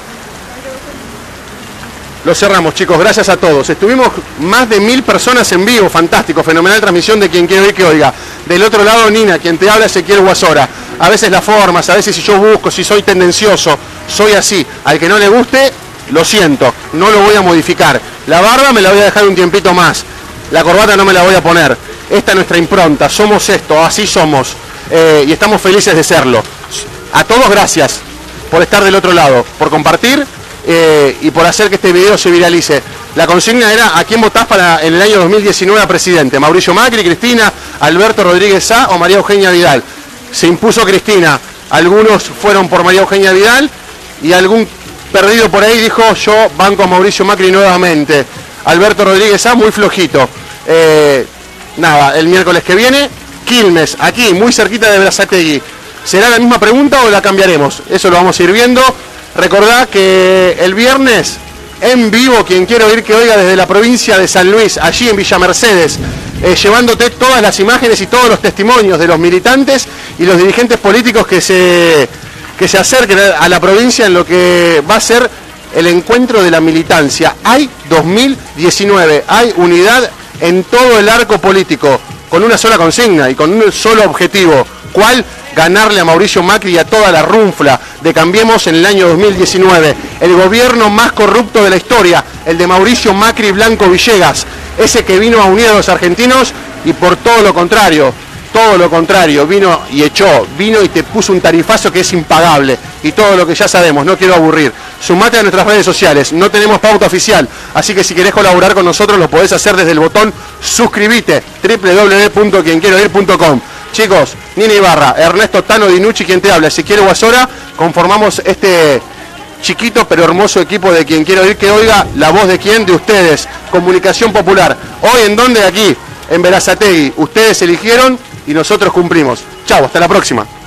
Lo cerramos, chicos. Gracias a todos. Estuvimos más de mil personas en vivo. Fantástico. Fenomenal transmisión de Quien Quiere Oír que Oiga. Del otro lado, Nina. Quien te habla, Ezequiel Guasora. A veces las formas, a veces si yo busco, si soy tendencioso, soy así. Al que no le guste, lo siento. No lo voy a modificar. La barba me la voy a dejar un tiempito más. La corbata no me la voy a poner. Esta es nuestra impronta. Somos esto. Así somos. Eh, y estamos felices de serlo. A todos, gracias por estar del otro lado. Por compartir. Eh, y por hacer que este video se viralice. La consigna era ¿a quién votás para en el año dos mil diecinueve a presidente? ¿Mauricio Macri, Cristina, Alberto Rodríguez Sá o María Eugenia Vidal? Se impuso Cristina, algunos fueron por María Eugenia Vidal y algún perdido por ahí dijo yo banco a Mauricio Macri nuevamente. Alberto Rodríguez Sá muy flojito. Eh, nada, el miércoles que viene, Quilmes, aquí muy cerquita de Berazategui. ¿Será la misma pregunta o la cambiaremos? Eso lo vamos a ir viendo. Recordá que el viernes, en vivo, quien quiera oír que oiga desde la provincia de San Luis, allí en Villa Mercedes, eh, llevándote todas las imágenes y todos los testimonios de los militantes y los dirigentes políticos que se, que se acerquen a la provincia en lo que va a ser el encuentro de la militancia. Hay dos mil diecinueve, hay unidad en todo el arco político, con una sola consigna y con un solo objetivo. ¿Cuál? Ganarle a Mauricio Macri y a toda la runfla de Cambiemos en el año dos mil diecinueve. El gobierno más corrupto de la historia, el de Mauricio Macri Blanco Villegas, ese que vino a unir a los argentinos y por todo lo contrario, todo lo contrario, vino y echó, vino y te puso un tarifazo que es impagable y todo lo que ya sabemos, no quiero aburrir. Sumate a nuestras redes sociales, no tenemos pauta oficial, así que si querés colaborar con nosotros lo podés hacer desde el botón suscribite, doble u doble u doble u punto quien quiera oír punto com. Chicos, Nina Ibarra, Ernesto Tano Dinucci, quien te habla, Ezequiel Guasora, conformamos este chiquito pero hermoso equipo de Quien Quiere Oír que Oiga, la voz de quién, de ustedes, Comunicación Popular. Hoy en dónde, aquí, en Berazategui, ustedes eligieron y nosotros cumplimos. Chau, hasta la próxima.